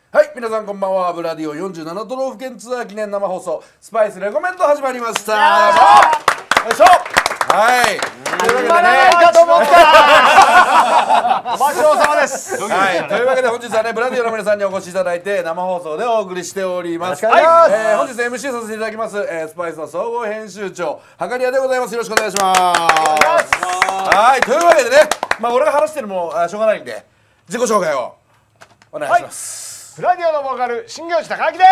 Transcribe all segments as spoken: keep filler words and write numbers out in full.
はい、皆さんこんばんは。ブラディオよんじゅうなな都道府県ツアー記念生放送スパイスレコメンド始まりました。よいしょ。はい。というわけでね、 かと思った。お待ちどうさまです。 はい。というわけで本日はねブラディオの皆さんにお越しいただいて生放送でお送りしております。 はい。 えー、本日 エムシー させていただきます、えー、スパイスの総合編集長はかりやでございます。よろしくお願いします。はい。というわけでね、まあ俺が話してるもしょうがないんで自己紹介をお願いします。 はいブラディオのボーカル新行内高明です。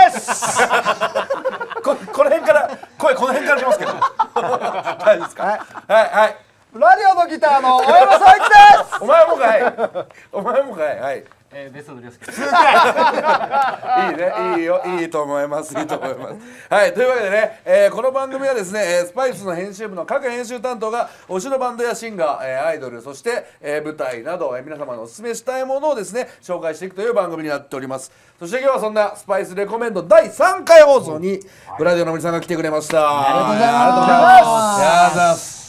こ, この辺から声この辺からしますけど大丈夫ですか。はいはいはい。 ブラディオのギターの大山壮一です。 お前もかいお前もかい。はい。 えー、ベストのりょうすけ。 いいね、いいよ、いいと思います、いいと思います。はい、というわけでね、えー、この番組はですね、えー、スパイスの編集部の各編集担当が推しのバンドやシンガー、えー、アイドル、そして、えー、舞台など、えー、皆様のおすすめしたいものをですね紹介していくという番組になっております。そして今日はそんなスパイスレコメンドだいさんかい放送にブラディオの森さんが来てくれました。 ありがとうございます。 ありがとうございます。ありがとうございます。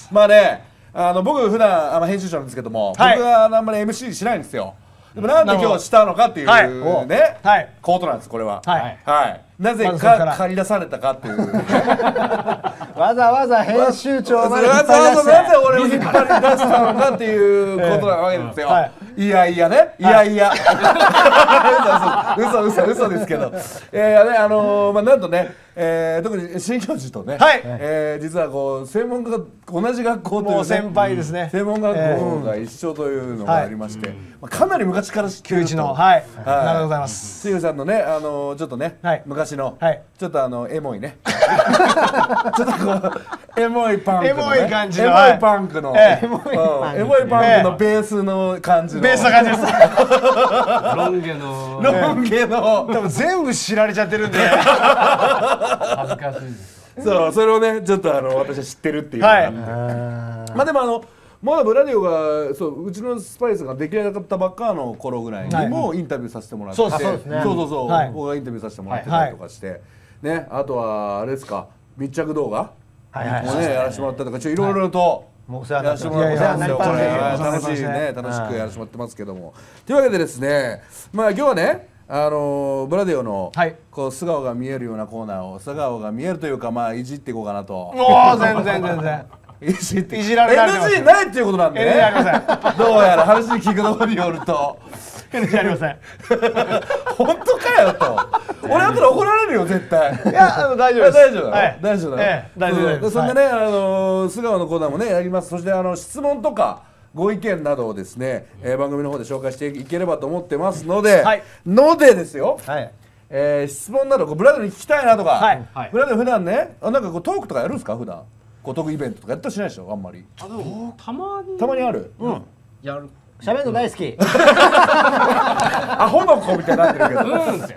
まあね、あの僕普段あの編集長なんですけども、はい、僕はあんまり エムシー しないんですよ。でもなんで今日したのかっていうね、はい、コートなんですこれは。はい、はい、なぜか借り出されたかっていう、ね、 わざわざ編集長まで引っ張り出して、 わざわざなぜ俺を引っ張り出したのかっていうことなわけですよ。はい、いやいやね、いやいや、嘘嘘嘘嘘ですけど、えーねあのー、まあなんとね、えー、特に新教授とね、はい、えー、実はこう専門家が同じ学校という、ね、 もう先輩ですね。 専門学校が一緒というのがありまして、まあ、かなり昔から知ってると。 きゅういちの、はい、はい、なるほどございます。 しげさんのね、あのー、ちょっとね、はい、昔の、はい、ちょっとあのエモいねちょっとこうエモいパンクの、ね、 エモい感じのエモいパンクの、えー、エモいパンクのベースの感じの、 ベースの感じですロン毛のロン毛の多分全部知られちゃってるんで恥ずかしいです。 そう、それをねちょっとあの私は知ってるっていうのがあって、はい、まあでもあのまだブラディオがそううちのスパイスが出来上がったばっかの頃ぐらいにもインタビューさせてもらって、はい、そうですね、そうそうそう、はい、僕がインタビューさせてもらってたりとかして、はい、ね、あとはあれですか、密着動画もねやらせてもらったりとか、ちょいろいろとやらせてもらってますよ。これ楽しいね、楽しくやらせてもらってますけども、というわけでですね、まあ今日はねあのー、ブラディオの、はい、こう素顔が見えるようなコーナーを素顔が見えるというか、まあいじっていこうかなと。 おお、全然全然いじっていじられられてます。 エヌジー ないっていうことなんでね。 エヌジー ありません。 どうやら話聞くのによるとエヌジー ありません。 本当かよと。俺だったら怒られるよ絶対。 いや、あの大丈夫です。 大丈夫だろ、 はい、 大丈夫だろ、ええ、大丈夫です。そんでね、はい、あのー、素顔のコーナーもねやります。そしてあの質問とかご意見などをですね、えー、番組の方で紹介していければと思ってますので、はい、のでですよ、はい、えー、質問などこうブラディオに聞きたいなとか、はいはい、ブラディオ普段ね、あ、なんかこうトークとかやるんですか普段。こうトークイベントとかやったりしないでしょあんまり。 あ、でもたまにたまにある。うん。 やる。 喋るの大好き。 アホの子みたいになってるけど。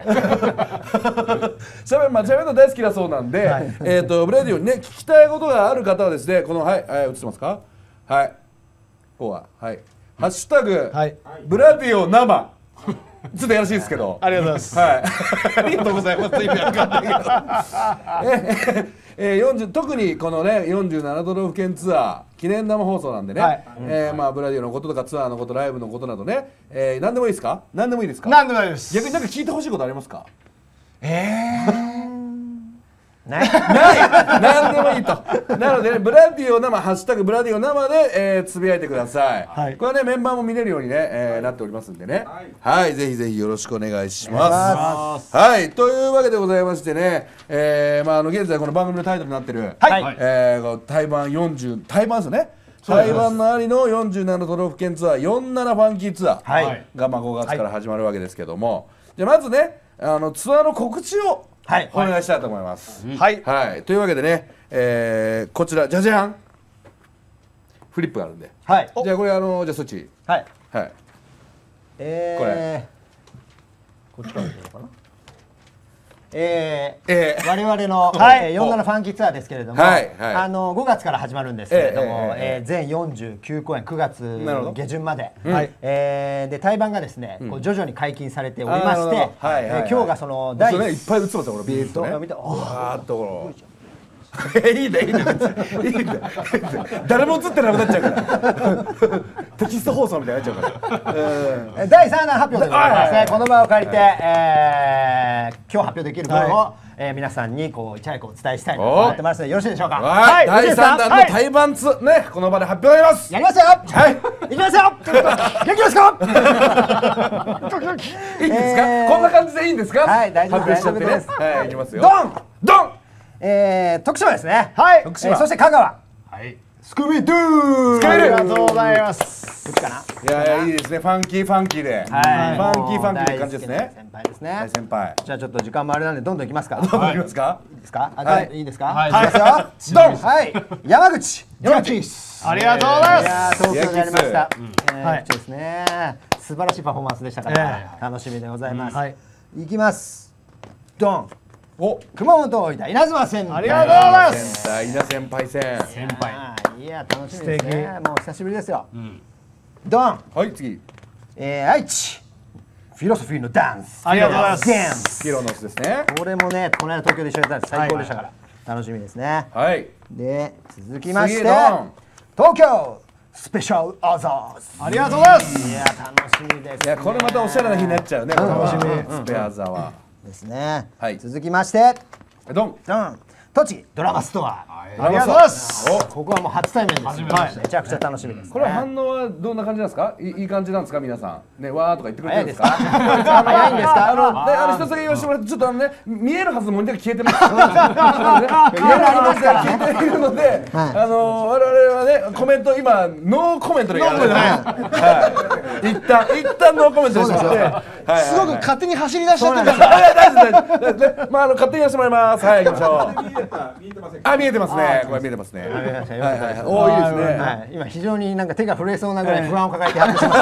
しゃべ、まあ、しゃべるの大好きだそうなんで、はい、えっとブラディオにね聞きたいことがある方はですね、このはい、はい、映ってますか。はい。こうははい。ハッシュタグ、はい、ブラディオ生。ちょっとやらしいですけど。 ありがとうございます。 はい。ありがとうございます。意味わかんないけど。えー、よんじゅう特にこのねよんじゅうなな都道府県ツアー記念生放送なんでね、はい、えー、まあブラディオのこととかツアーのこと、ライブのことなどね、えー、何でもいいですか？何でもいいですか？ 何でもいいです。 逆になんか聞いてほしいことありますか？ えーないない何でもいいと。なので、ね、ブラディオ生ハッシュタグブラディオ生で、えー、つぶやいてください、はい、これはねメンバーも見れるようにね、えー、なっておりますんでね、はい、はい、ぜひぜひよろしくお願いします。はい、というわけでございましてね、えー、まああの現在この番組のタイトルになってる、はい、えー、対バンよんじゅう対バンですよね。対バンのありのよんじゅうなな都道府県ツアーよんじゅうななファンキーツアー、はい、がまあごがつから始まるわけですけども、じゃあまずねあのツアーの告知をはい、お願いしたいと思います。はい、はい、というわけでね、えー、こちらじゃじゃんフリップがあるんで、はい、じゃあこれあのじゃあそっち、はいはい、えー、これこっちから出るのかな。えーえー、我々の、はい、よんじゅうななファンキーツアーですけれども、はいはい、あのごがつから始まるんですけれども、えーえー、全よんじゅうきゅうこえんくがつ下旬まで、はい、えー、で対バンがですね、うん、こう徐々に解禁されておりまして、今日がその第いっぱい映ってますよこれビーッとね。見て、わーっとこのいいねいいねいいね誰も映ってなくなっちゃうからテキスト放送みたいになっちゃうからだいさんだん発表でございますね。この場を借りてえ今日発表できる分をえ皆さんにこういち早くお伝えしたいと思ってますのでよろしいでしょうか。 はい、だいさんだんの対バンツねこの場で発表になります。 やりますよ。はいいきますよ。元気ですか。 いいんですかこんな感じでいいんですか。 はい大丈夫です。 はいいきますよ。 ドンドンえー、徳島ですね。はい。えー、そして香川。 はい。 スクビドゥー。 スクビドゥー。 ありがとうございます。どっちかな。 いやいやいいですね。ファンキーファンキーで。はい。ファンキーファンキーって感じですね。 先輩ですね。 大先輩。 じゃあちょっと時間もあれなんでどんどんいきますか。 どんどんいきますか。 いいですか。はい。いいですか。はい。いきますよ。ドン。はい。山口。 山口。 ありがとうございます。 いや東京でやりました。はい。ですね。素晴らしいパフォーマンスでしたから楽しみでございます。はい。いきます。ドン。お熊本大分稲妻先輩ありがとうございます。 稲先輩戦先輩いや楽しみですね。もう久しぶりですよ。ドンはい次え愛知フィロソフィーのダンスありがとうございます。 ダンスフィロノスですね。 これもねこの間東京で一緒にやったんです。最高でしたから楽しみですね。 はいで続きまして東京スペシャルアザーズありがとうございます。 いや楽しみです。 いやこれまたおしゃれな日になっちゃうね。 楽しみスペアザはですね。 はい。 続きましてドンドン栃木ドラマストア。 ありがとうございます。 ここはもう初対面です。めちゃくちゃ楽しみです。 これは反応はどんな感じなんですか。いい感じなんですか皆さん。ねわーとか言ってくれてるんですか。 早いんですか。 あのであの一つだけ言わせてもらってちょっとあのね見えるはずのモニターが消えてます。見えるはずが消えているのであの我々はねコメント今ノーコメントでやる。はい。一旦一旦ノーコメントにしまして。 すごく勝手に走り出しちゃってる。 大丈夫大丈夫。まああの勝手にやらせてもらいます。はい行きましょう。あ見えてますね。これ見えてますね。はいはいおいいですね。 今非常になんか手が震えそうなぐらい不安を抱えてやってしまった。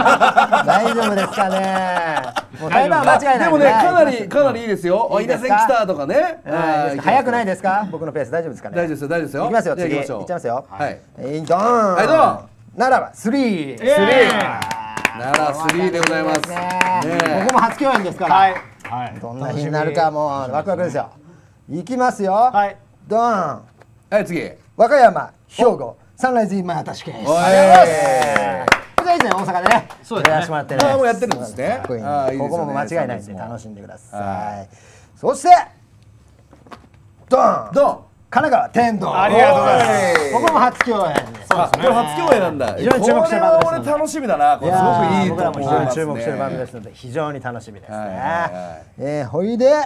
大丈夫ですかね。もう台湾間違いない。 でもねかなりかなりいいですよ。稲線来たとかね。 早くないですか。僕のペース大丈夫ですかね。 大丈夫ですよ大丈夫ですよ。 いきますよ次。いっちゃいますよ。 はい。 ドーン。 はいどうも。 ならばスリー。 スリー。ならスリーでございます。 ここも初共演ですから。どんな日になるかもうワクワクですよ。いきますよ。はい。ドーン。 はい次。 和歌山、兵庫、サンライズインマイアタッシュケース。 おい。 こちら以前大阪でね、 そうですね。 やらせてもらってね。 あもうやってるんですね。 ここも間違いないんで楽しんでください。そしてドン。 ドン。 神奈川天童。 ありがとうございます。 ここも初共演です。そうですね。 これ初共演なんだ。 非常に注目してるバンドです。 これは俺楽しみだな。これすごくいいと思いますね。 僕らも非常に注目してるバンドですので非常に楽しみですね。えほいで。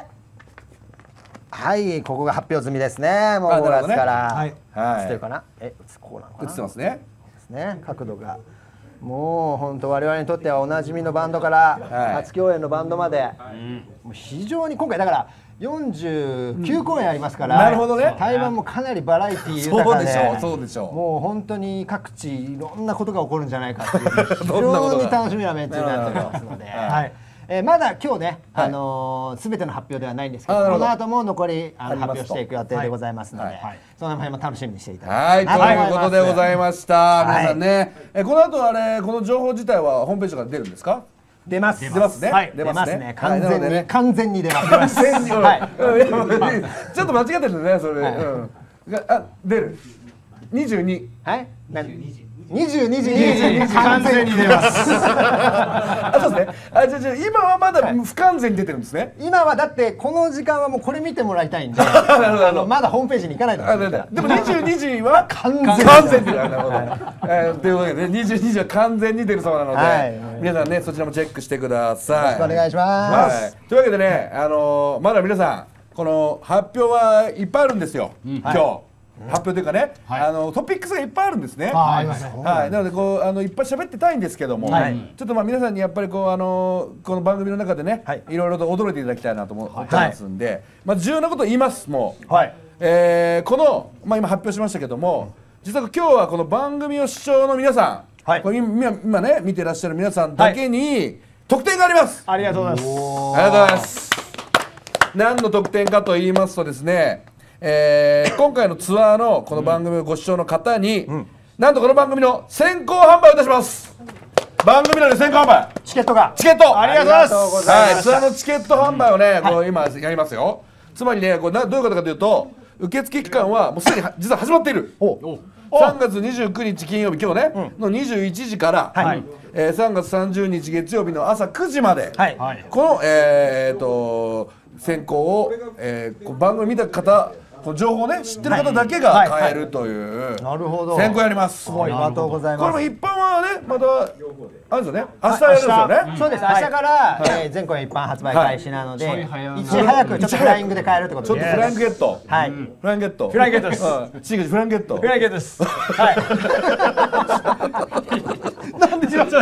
はいここが発表済みですね。もうごがつから映ってるかな。えこうなのかな。 映ってますね。 ですね角度がもう本当我々にとってはおなじみのバンドから初共演のバンドまでもう非常に今回だからよんじゅうきゅうこうえんありますから。 なるほどね。 台湾もかなりバラエティー豊かでそうでしょう。 もう本当に各地いろんなことが起こるんじゃないかっていう非常に楽しみなメンツになっておりますので。えー、まだ今日ね、はい、あのー、全ての発表ではないんですけど、この後も残りあの発表していく予定でございますので、はいはい、その辺も楽しみにしていただきたいはい、ということでございました。はい、皆さんね、えこの後あれこの情報自体はホームページから出るんですか？ 出ます。 出ますね。 はい、出ますね。完全に、ね、完全に出ます。完全に。 はい。ちょっと間違ってるんですね、それ。はい、うん。あ、出る。二十二。 はい。二十二時に完全に出ます。 あ、そうですね。あ、じゃじゃ今はまだ不完全に出てるんですね。 今はだってこの時間はもうこれ見てもらいたいんで、あのまだホームページに行かないと。 でも二十二時は完全に。 完全に。なるほど。えというわけで二十二時は完全に出るそうなので、皆さんねそちらもチェックしてください。 よろしくお願いします。 というわけでね、あのまだ皆さんこの発表はいっぱいあるんですよ。今日。発表というかね、はい、あのトピックスがいっぱいあるんですね。はい、はい、なのでこうあのいっぱい喋ってたいんですけども、はい、ちょっとまあ皆さんにやっぱりこうあのこの番組の中でね、はい、いろいろと驚いていただきたいなと思ってますんで、はい、まあ重要なことを言いますもう。はい、えー、このまあ今発表しましたけども、実は今日はこの番組を視聴の皆さん、はい、これ今今ね見てらっしゃる皆さんだけに特典があります。 ありがとうございます。 ありがとうございます。何の特典かと言いますとですね。えー、今回のツアーのこの番組をご視聴の方に、うん、なんとこの番組の先行販売をいたします。番組内で先行販売チケットがチケットありがとうございます。 はい、ツアーのチケット販売をね、こう今やりますよ。つまりねこれなどういうことかというと、 受付期間はもうすでに実は始まっている。さんがつにじゅうくにち金曜日、今日ね、のにじゅういちじから、えー、さんがつさんじゅうにち月曜日の朝くじまで、この、えー、と選考を、えー、番組見た方、この情報ね知ってる方だけが買えるという選考やります。 ありがとうございます。 これも一般はねまたあるんですよね。明日やるんですよね。 そうです。明日から全公演一般発売開始なので、一時早くちょっとフライングで買えるってことで。 ちょっとフライングゲット。 はい。 フライングゲット。 フライングゲットです。 シーグフライングゲット。 フライングゲットです。はい。なんでなんで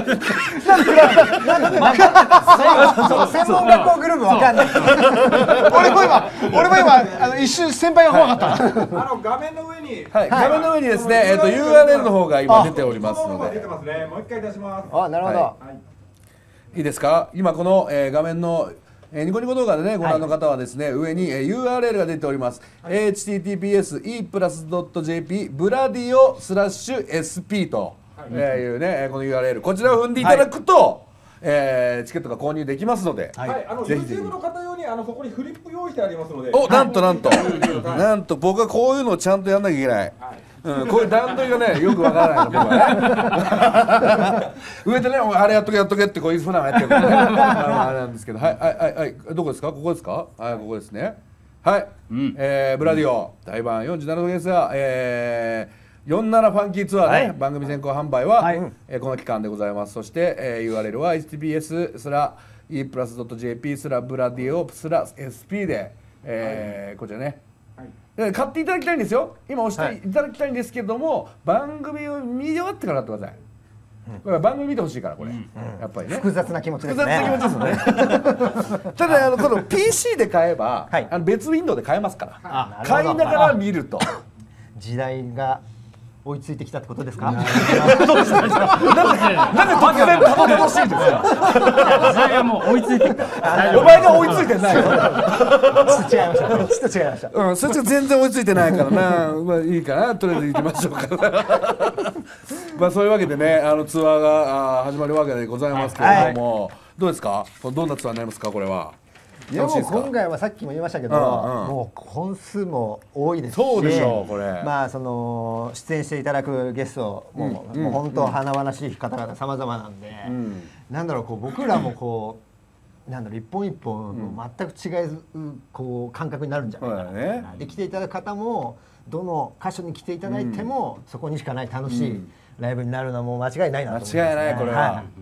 専門学校グループわかんない。 俺も今俺も今あの一瞬先輩が怖かった。 あの画面の上に、 はい、画面の上にですね、えっと ユーアールエル の方が今出ておりますので。 出てますね。もう一回出します。 あ、なるほど。 いいですか。今この、えー、画面のえー、ニコニコ動画でねご覧の方はですね、はい、上に、えー、ユーアールエル が出ております。はい、エイチティーティーピーエスイープラスドットジェーピー ブラディオスラッシュ エスピー と、はい、えー、いうねこの ユーアールエル こちらを踏んでいただくと、はい、えー、チケットが購入できますので、 はい、あの YouTube の方用にあのそこにフリップ用意してありますので。 お、なんとなんと、はい、なんと僕はこういうのをちゃんとやんなきゃいけない。はい、うん、こういう段取りがねよくわからないの僕はね上でねあれやっとけやっとけってこういうふうなのやってるからねあれなんですけど、はいはいはいはい、どこですか。ここですか。はい、ここですね。はい、うん、えー、ブラディオ対バンよんじゅうななどですが、えー、よんじゅうななファンキーツアーね、はい、番組先行販売は、はい、えー、この期間でございます。そして、えー、ユーアールエル は エイチティーピーエス スラ イープラスドットジェーピー スラブラディオスラ エスピー で、えーはい、こちらね買っていただきたいんですよ。今押していただきたいんですけども、はい、番組を見終わってから買ってください。これ番組見てほしいからこれ、うん、やっぱりね複雑な気持ちですね。 複雑な気持ちですねただあのこの ピーシー で買えば、はい、あの別ウィンドウで買えますから、買いながら見ると時代が追いついてきたってことですか。 なんで突然たどたどしいんですか。 時代がもう追いついてきた。 お前が追いついてない。 違いました。ちょっと違いました。 うん、そっち全然追いついてないからな。まあいいかな。とりあえず行きましょうか。まあそういうわけでね、あのツアーが始まるわけでございますけれども、はい、どうですか。どんなツアーになりますかこれは。 いやもう今回はさっきも言いましたけど、うんうん、もう本数も多いですし、 そうでしょうこれ。 まあその出演していただくゲストも、うん、もう本当華々しい方々様々なんで、うん、なんだろうこう僕らもこうなんだろう一本一本もう全く違うこう感覚になるんじゃないかな、ね、で来ていただく方もどの箇所に来ていただいても、うん、そこにしかない楽しいライブになるのはもう間違いないなと思いますね。 間違いないこれは。はい、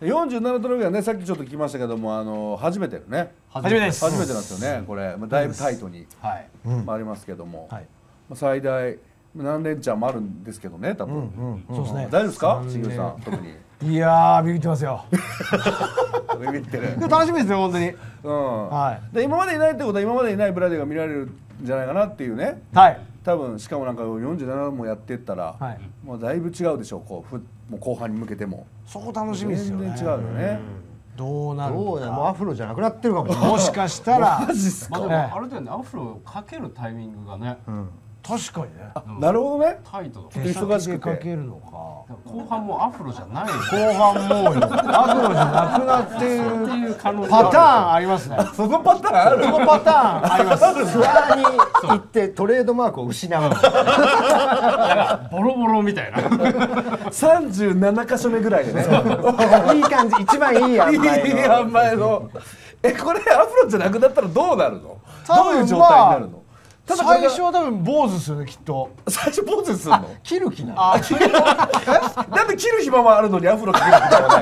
よんじゅうなな都道府県はねさっきちょっと聞きましたけどもあの初めてるね。 初めてです。 初めてなんですよねこれ、まあ、だいぶタイトに、はい、ありますけども、はい、まあ、最大何連チャンもあるんですけどね多分、うんうん、そうですね。大丈夫ですかしげるさん特に。 いやービビってますよビビってる。 楽しみですよ本当に。 うん、はい、で今までいないってことは今までいないブラディが見られるんじゃないかなっていうね。はい、多分しかもなんかよんじゅうななもやってったら、はい、もうだいぶ違うでしょう。こうふもう後半に向けてもそこ楽しみですよね。 全然違うよね。 どうなるのか。 もうアフロじゃなくなってるかもしれない。 もしかしたらマジっすか。 まあ、でもある程度アフロをかけるタイミングがね、うん、 確かにね。 なるほどね。 タイトだ。忙しくかけるのか。 後半もアフロじゃない。 後半もうアフロじゃなくなっているパターンありますね。 そのパターンある。 そのパターンあります。 ツアーに行ってトレードマークを失う。 ボロボロみたいな。 さんじゅうななかしょめぐらいでね。 いい感じ、一番いい塩梅の。 いい塩梅の。えこれアフロじゃなくなったらどうなるの？どういう状態になるの？ ただ最初は多分坊主ですよねきっと。 最初坊主するの？ 切る気なの？ なんで切る暇もあるのにアフロ切る暇はない？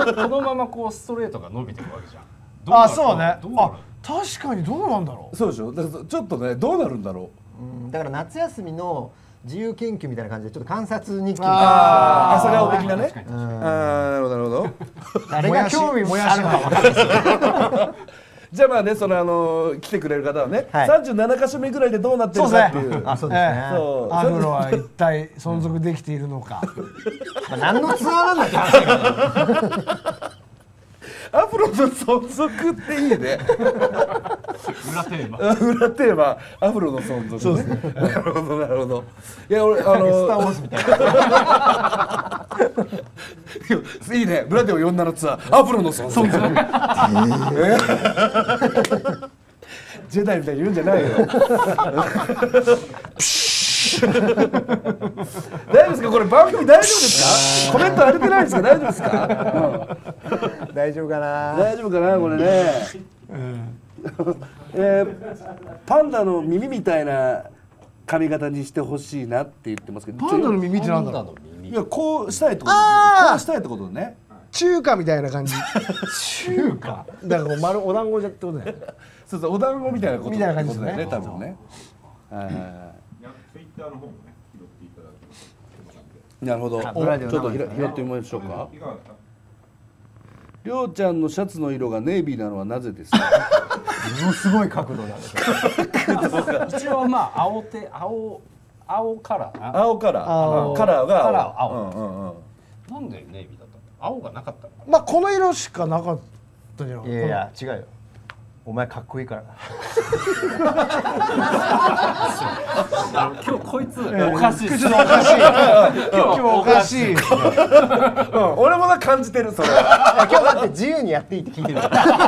このままこうストレートが伸びてるわけじゃん。 あ、そうね。あ、確かにどうなんだろう。 そうでしょ。だからちょっとねどうなるんだろう。だから夏休みの自由研究みたいな感じでちょっと観察日記。 ああ、朝顔的なね。ああ、なるほどなるほど。 誰が興味もあるのか分かんないです。 じゃあまあねそのあの来てくれる方はね、さんじゅうななかしょめぐらいでどうなってるかっていう。 あ、そうですね。 アフロは一体存続できているのか。 何のツアーなんだって話だけど。 アフロの存続っていいね。裏テーマ。 裏テーマ、アフロの存続。そうですね。なるほどなるほど。いや俺あのスターウォーズみたいな。いいね。ブラディオよんじゅうななツアー、アフロの存続。じジェダイみたいに言うんじゃないよ。大丈夫ですか、これ番組大丈夫ですか。コメント荒れてないですか、大丈夫ですか。 大丈夫かな。 大丈夫かな、これね。えー、パンダの耳みたいな髪型にしてほしいなって言ってますけど。 パンダの耳ってなんだろう。 いや、こうしたいってこと。こうしたいってことね。 中華みたいな感じ。中華。だからこう丸お団子じゃってことだよ。 そうそう、お団子みたいなこと。 みたいな感じですね。 多分ね。はいはいはい。 ツイッターの方もね、拾っていただきなるほど。ちょっと拾ってみましょうか。りょうちゃんのシャツの色がネイビーなのはなぜですか。 ものすごい角度なんですよ。 一応まあ青手青青カラー。 青カラー。カラーがカラー青。 うんうんうん。 なんでネイビーだったの？青がなかったの？ まあこの色しかなかったんじゃない。 いやいや違うよ。お前かっこいいから。 今日こいつおかしい。 ちょっとおかしい。今日おかしい。 俺も感じてるそれ。 今日だって自由にやっていいって聞いてる。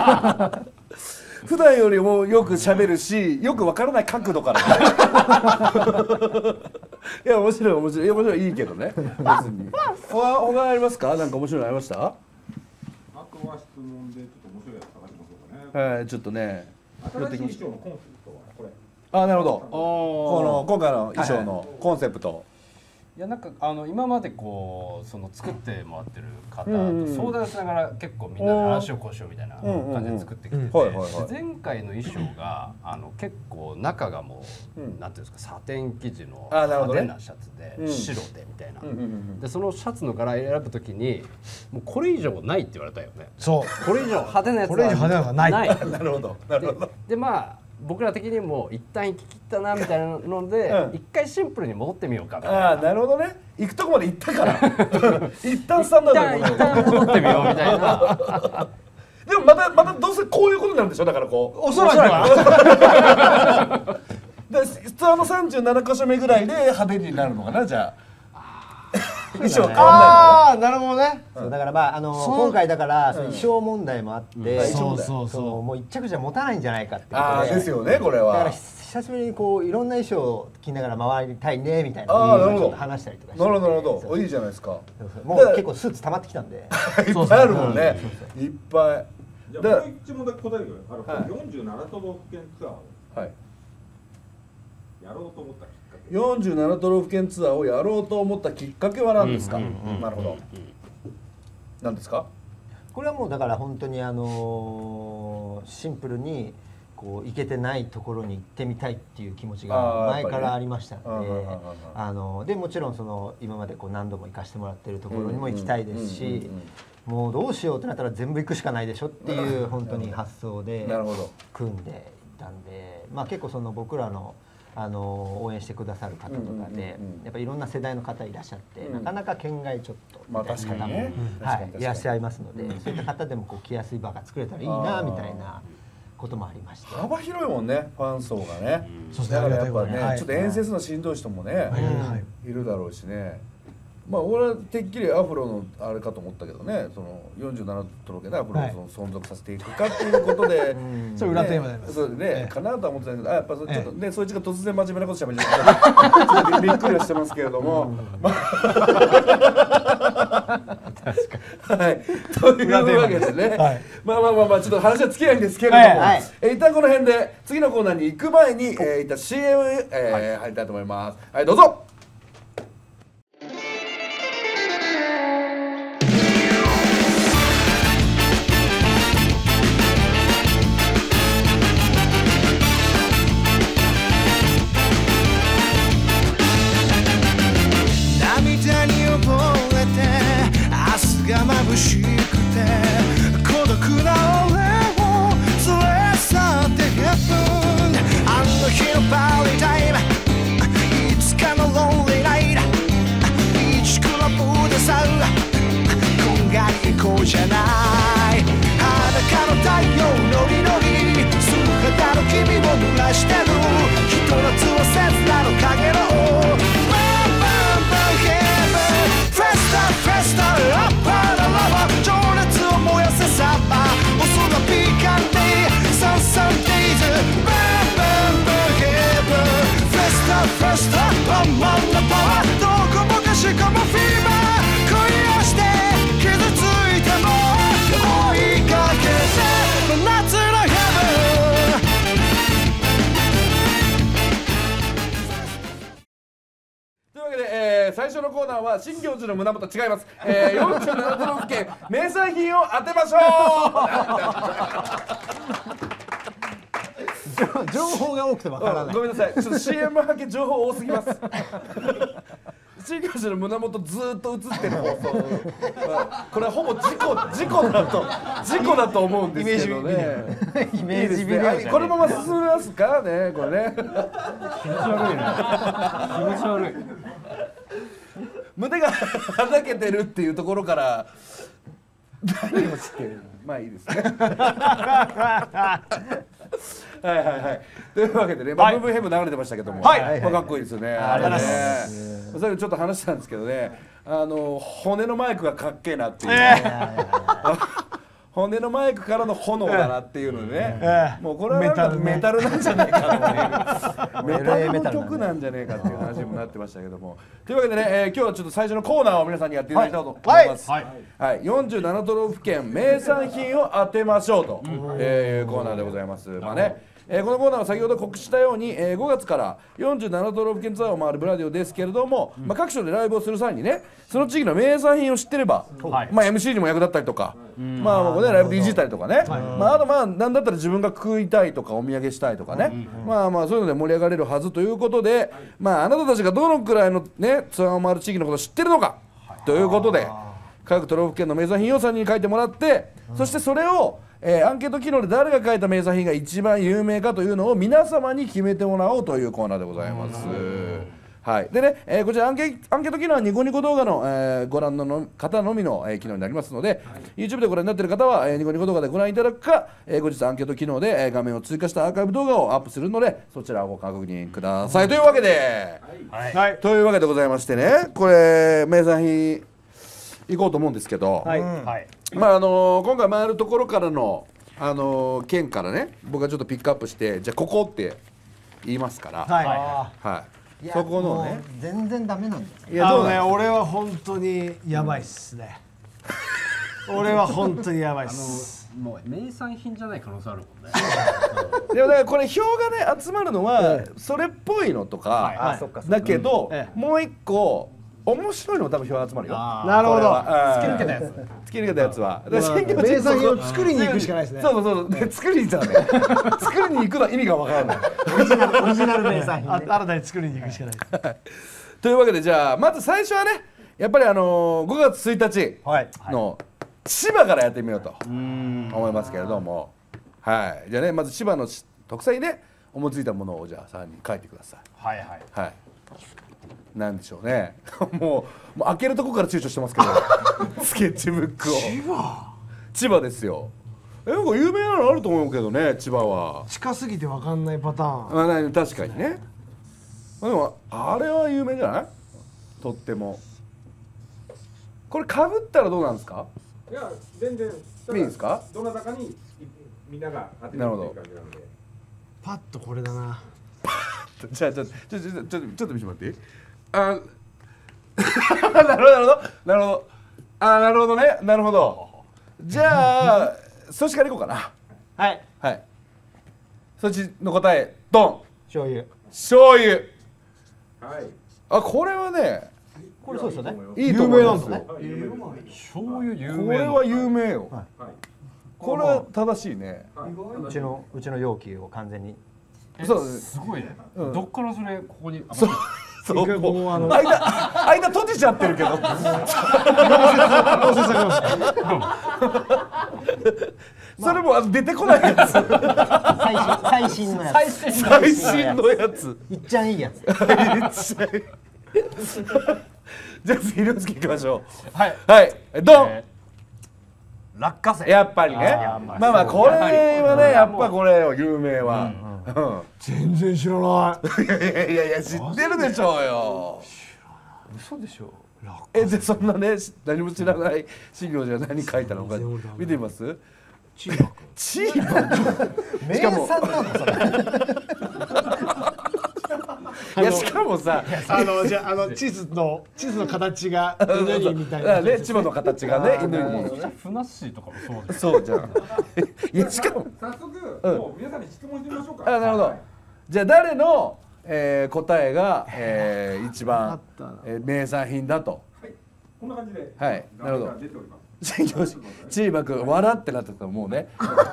普段よりもよく喋るし、よくわからない角度から。いや面白い面白い、いや面白いいいけどね。別に。他他ありますか？なんか面白いのありました？ あとは質問でちょっと面白いやつ探しましょうかね。 はい、ちょっとね。 新しい衣装のコンセプトはこれ。 あ、なるほど。この今回の衣装のコンセプト。 いやなんかあの今までこうその作ってもらってる方と相談しながら結構みんなでああしようこうしようみたいな感じで作ってきてて、前回の衣装があの結構中がもうなんていうんですか、サテン生地の派手なシャツで白でみたいな。でそのシャツの柄選ぶときにもうこれ以上ないって言われたよね。 そう。 これ以上派手なやつはこれ以上派手なのがない。 なるほど。なるほど。 でまあ。僕ら的にも一旦行き切ったなみたいなので、うん、一回シンプルに戻ってみようかみたいな。 ああ、なるほどね。行くとこまで行ったから。一旦スタンダードに一旦戻ってみようみたいな。 でもまたまたどうせこういうことなんでしょ。だからこう。 おそらくは。 で普通のさんじゅうなな箇所目ぐらいで派手になるのかな、じゃあ。衣装変わんないの？ ああ、なるほどね。 そうだからまああの今回だから衣装問題もあって、 そうそうそう、 もう一着じゃ持たないんじゃないかってことで。 ああですよね、これは。 だから久しぶりにこういろんな衣装を着ながら回りたいねみたいなちょっと話したりとかして。 なるほどなるほど。いいじゃないですか。 もう結構スーツ溜まってきたんで。いっぱいあるもんね。いっぱい。 じゃあもう一問だけ答えるよ。あのよんじゅうなな都道府県ツアーをやろうと思ったきっかけ。 よんじゅうなな都道府県ツアーをやろうと思ったきっかけは何ですか？なるほど。何ですか？ これはもうだから本当にあのシンプルにこう行けてないところに行ってみたいっていう気持ちが前からありましたので、あのでもちろんその今までこう何度も行かせてもらってるところにも行きたいですし、もうどうしようってなったら全部行くしかないでしょっていう本当に発想で組んでいったんで、まあ結構その僕らのあの応援してくださる方とかでやっぱいろんな世代の方いらっしゃって、なかなか県外ちょっとみたいな方もいらっしゃいますので、そういった方でもこう来やすい場が作れたらいいなみたいなこともありまして、 幅広いもんね、ファン層がね。だからやっぱね、ちょっと遠征のしんどい人もねいるだろうしね。まあ俺はてっきりアフロのあれかと思ったけどね、そのよんじゅうなな都道府県でアフロを存続させていくかっていうことで、 それ裏テーマであります。 そうね、かなとは思ってたけど、あやっぱちょっとね、そいつが突然真面目なことしゃべりちゃってびっくりはしてますけれども、はい、というわけでね、まあまあまあまあちょっと話は尽きないんですけれども、え一旦この辺で次のコーナーに行く前にえ一旦 シーエム え入りたいと思います。はい、どうぞ。が眩しくて孤独な俺を連れ去ってヘブン、あの日のパーリータイム、いつかのロ最初のコーナーは新行寺の胸元違います、えー、よんじゅうなな都道府県名産品を当てましょう情報が多くてわからない、 ごめんなさい、ちょっと シーエム はけ情報多すぎます新行寺の胸元ずーっと映ってる放送これはほぼ事故事故だと事故だと思うんですけどねイメージビデオじゃね、 このまま進めますかねこれね気持ち悪いね気持ち悪い胸がはだけてるっていうところから何をしてるの、まあいいですねはいはいはい。というわけでね、まあ、ブーブーヘム流れてましたけども、はい、まあかっこいいですよね。あれね。それちょっと話したんですけどね、あの骨のマイクがかっけえなっていう、ね。骨のマイクからの炎だなっていうのでね、もうこれはなんかメタルなんじゃないかっていうメタルの曲なんじゃねえかっていう話にもなってましたけども、というわけでね、えー、今日はちょっと最初のコーナーを皆さんにやっていただきたいと思います。はい、はい、よんじゅうなな都道府県名産品を当てましょうというコーナーでございます。まあね。えー、このコーナーは先ほど告知したように、えー、ごがつからよんじゅうなな都道府県ツアーを回るブラディオですけれども、うん、まあ各所でライブをする際にね、その地域の名産品を知ってれば、はい、まあ エムシー にも役立ったりとか、うん、まあここでライブでいじったりとかね、はい、まああとまあなんだったら自分が食いたいとかお土産したいとかね、うん、まあまあそういうので盛り上がれるはずということで、まああなたたちがどのくらいのねツアーを回る地域のことを知ってるのかということで、各都道府県の名産品をさんにんに書いてもらって、うん、そしてそれをえー、アンケート機能で誰が書いた名産品が一番有名かというのを皆様に決めてもらおうというコーナーでございます。はい、でね、えー、こちらアンケ、アンケート機能はニコニコ動画の、えー、ご覧のの方のみの、えー、機能になりますので、はい、YouTube でご覧になっている方は、えー、ニコニコ動画でご覧いただくか、えー、後日アンケート機能で、えー、画面を追加したアーカイブ動画をアップするのでそちらをご確認ください、うん、というわけで、はいはい、というわけでございましてね、これ名産品いこうと思うんですけど、はい、まああのー、今回回るところからのあのー、県からね、僕がちょっとピックアップして、じゃあここって言いますから、はい、はい、そこのね、 全然ダメなんだよ。 いやどうね、俺は本当にやばいっすね。俺は本当にやばいっす。 もう名産品じゃない可能性あるもんね。 でもだからこれ票がね集まるのはそれっぽいのとかだけど、もう一個面白いのも多分票が集まるよ。 なるほど。 突き抜けたやつ。 突き抜けたやつは。 名産品を作りに行くしかないですね。 そうそうそう。で作りに行っちゃうね。作りに行くのは意味がわからない。 オリジナルオリジナル名産品。 新たに作りに行くしかないです。 というわけでじゃあまず最初はね、やっぱりあのごがつついたちの千葉からやってみようと思いますけれども、はい。じゃあね、まず千葉の特産にね思いついたものをじゃあさんにん書いてください。 はいはいはい。なんでしょうね。もう、もう開けるとこから躊躇してますけどスケッチブックを。 千葉千葉ですよ。え、なんか有名なのあると思うけどね、千葉は。 近すぎて分かんないパターン。あ、確かにね。でもあれは有名じゃない？とっても。これかぶったらどうなんですか？ いや、全然いいですか？ どなたかにみんなが当てるっていう感じなので。 パッとこれだな。 じゃあちょっとちょっとちょっとちょっと見せてもらっていい？あなるほどなるほどなるほど、あなるほどね、なるほど。じゃあそっちからいこうかな。 はいはい。そっちの答えドン。 醤油。 醤油。 はい。 あ、これはね、 これそうですよね。 いいと思いますよ。 醤油有名。 これは有名よ。これは正しいね。 うちのうちの容器を完全に。 そうすごいね。どっからそれここに。 そう。そう。間間閉じちゃってるけど。それも出てこないやつ。 最新のやつ。 最新のやつ。 いっちゃんいいやつ。 じゃあ次の月行きましょう。 はいはいドン。 落花生。 やっぱりね。まあまあこれはね、やっぱこれ有名は。 全然知らない。 いやいやいや知ってるでしょうよ。 嘘でしょ。 え、でそんなね何も知らない新行寺が何書いたのか見てみます？ チーバくん。 チーバくん。 名産なのそれ。 いやしかもさ、 あのじゃあの地図の地図の形が犬にみたいなね、千葉の形がね犬に。 ふなっしーとかもそうです。 そうじゃん。いやしかも早速もう皆さんに質問してみましょうか。 あ、なるほど。じゃあ誰のえー、答えが、えー、一番、えー、名産品だと。 はい、こんな感じで。 はい、なるほど。 出ております。 新行寺、チーバくん笑ってなってたらもうね。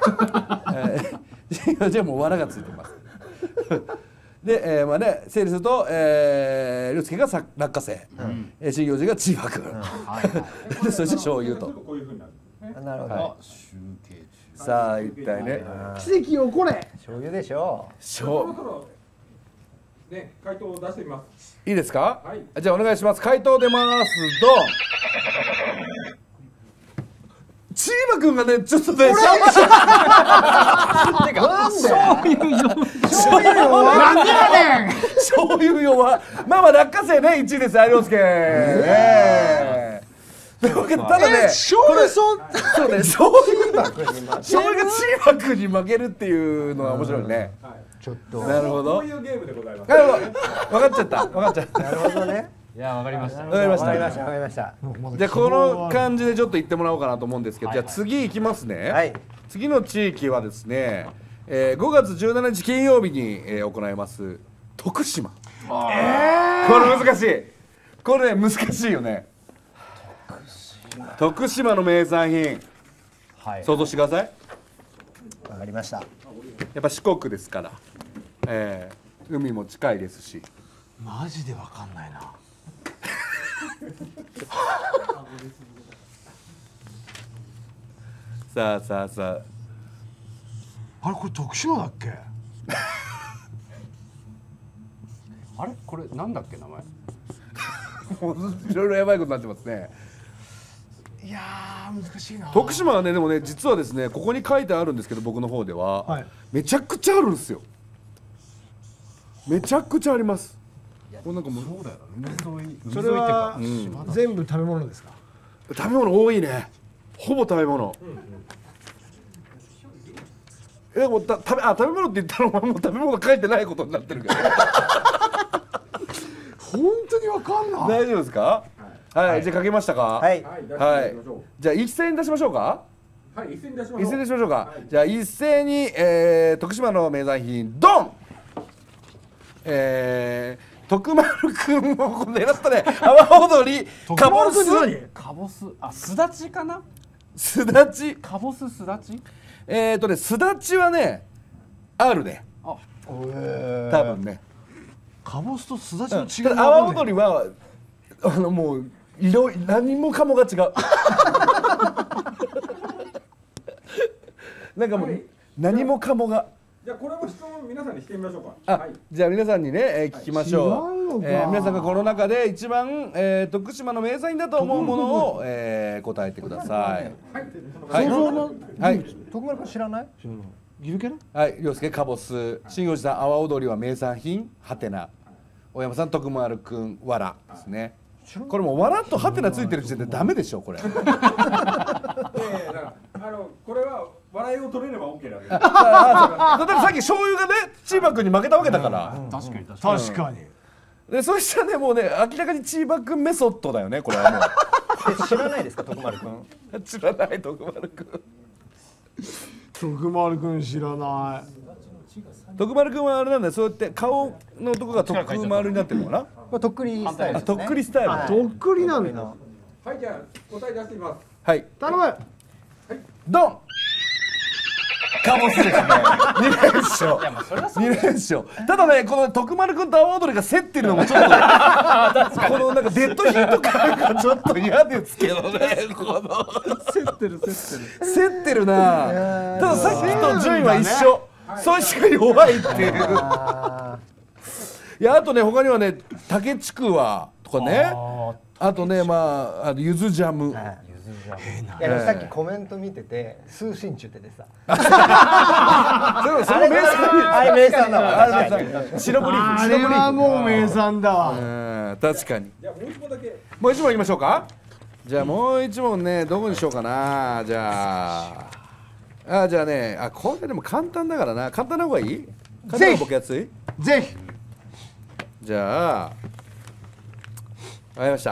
新行寺はもう笑がついてます。で、えー、まあね、整理すると、えー、竜介がさ落花生、うん、新行寺がチーバくん、うん、でそして醤油と。 こういう風になるんですね。 なるほど。 あ、集計中。 さあ一体ね、 奇跡をこれ。 醤油でしょう。 醤ね、回答を出してみます。 いいですか？ はい。 じゃあお願いします。回答出ます。ドン。チーバくんがね、ちょっとね、 なんで？ 醤油用。醤油用。なんでやねん。 醤油用は、まあまあ落花生ね、いちいです。有吉介。ただね、 醤油そう。 そうね、醤油醤油がチーバくんに負けるっていうのは面白いね。 ちょっと。 なるほど。 こういうゲームでございます。 なるほど。分かっちゃった。分かっちゃった。 なるほどね。 いや、わかりました。 わかりました。 わかりました。わかりました。 じゃあこの感じでちょっと言ってもらおうかなと思うんですけど、じゃあ次いきますね。 はい。 次の地域はですね、えー、ごがつじゅうしちにち金曜日に、えー、行います徳島。えー、これ難しい。これね難しいよね。徳島の名産品、はい、想像してください。 わかりました。 やっぱ四国ですから、えー、海も近いですし。 マジでわかんないな。 さあさあさあ。あれこれ徳島だっけ？ あれこれなんだっけ名前？ いろいろやばいことになってますね。 いやー難しいな。 徳島はねでもね実はですねここに書いてあるんですけど僕の方では、はい、めちゃくちゃあるんですよ。めちゃくちゃあります。これなんかもうそうだよな。海沿い。 それは、うん、全部食べ物ですか？ 食べ物多いね。ほぼ食べ物。うんうん、えでもた食べあ食べ物って言ったらもう食べ物書いてないことになってるけど。 本当にわかんない。 大丈夫ですか？はい、はい、じゃあ書けましたか？ はい。 はい。じゃあ一斉に出しましょうか？ はい、一斉に出しましょう。 一斉に出しましょうか。はい、じゃあ一斉に、えー、徳島の名産品ドン。えー、徳丸くんを狙ったね。阿波踊りかぼす。 かぼす。あ、すだちかな？ すだち。 かぼすすだち？ えーとね、すだちはね、あるね。 あ、 えー、多分ね。 かぼすとすだちの違い。 阿波踊りはあのもう色何もかもが違う。なんかもう、はい、何もかもが。 じゃあこれも質問皆さんにしてみましょうか。 あ、はい、じゃあ皆さんにね、えー、聞きましょう。はい、えー、皆さんがこの中で一番、えー、徳島の名産品だと思うものを、えー、答えてください。はい。 はい。はい。徳丸君知らない？知らない。 ゆるキャラ？ はい。涼介かぼす。新行寺さん阿波踊りは名産品はてな。大山さん徳丸くんわらですね。これもわらとはてなついてる時点でダメでしょこれ。ええ、だからあのこれは笑いを取れれば OK なんです。だってさっき醤油がねチーバくんに負けたわけだから。 確かに確かに。確かに。 でそしたらねもうね明らかにチーバくんメソッドだよねこれはもう。 知らないですか徳丸くん？ 知らない徳丸くん。 徳丸くん知らない。 徳丸くんはあれなんだよそうやって顔のとこが徳丸になってるのかな？ これとっくりスタイルですね。 とっくりスタイル。 はい、とっくりなんだ。 はいじゃあ答え出してみます。 はい。 頼む。はい。 ドン。かぼすですね。に連勝。いやまあそれはそう。に連勝。ただねこの徳丸くんと阿波踊りが競ってるのもちょっとこのなんかデッドヒート感がちょっと嫌ですけどね。この競ってる競ってる。 競ってるな。たださっきと順位は一緒。それしか弱いっていう。いやあとね他にはね竹ちくわとかねあとねまああのゆずジャム。 いやさっきコメント見てて通信中っててさ。 それ名産あれ名産だわ。 白ブリーフ。 あれはもう名産だわ。確かに。 じゃあもう一問だけ。 もう一問いきましょうか。じゃあもう一問ねどこにしようかな。じゃあ。あじゃあねあこれでも簡単だからな簡単な方がいい？ ぜひ僕やつい？ ぜひ。 じゃあわかりました。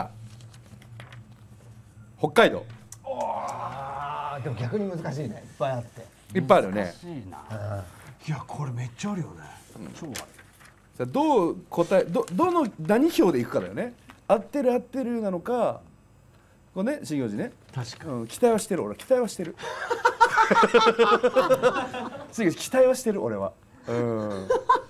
北海道。 ああでも逆に難しいねいっぱいあって。 いっぱいあるよね。 いやこれめっちゃあるよね。 超ある。 さあどう答えどどの何票でいくかだよね。合ってる合ってるなのか、これね新行寺ね。 確かに、 うん、期待はしてる俺期待はしてる。新行寺期待はしてる俺は。うん。あ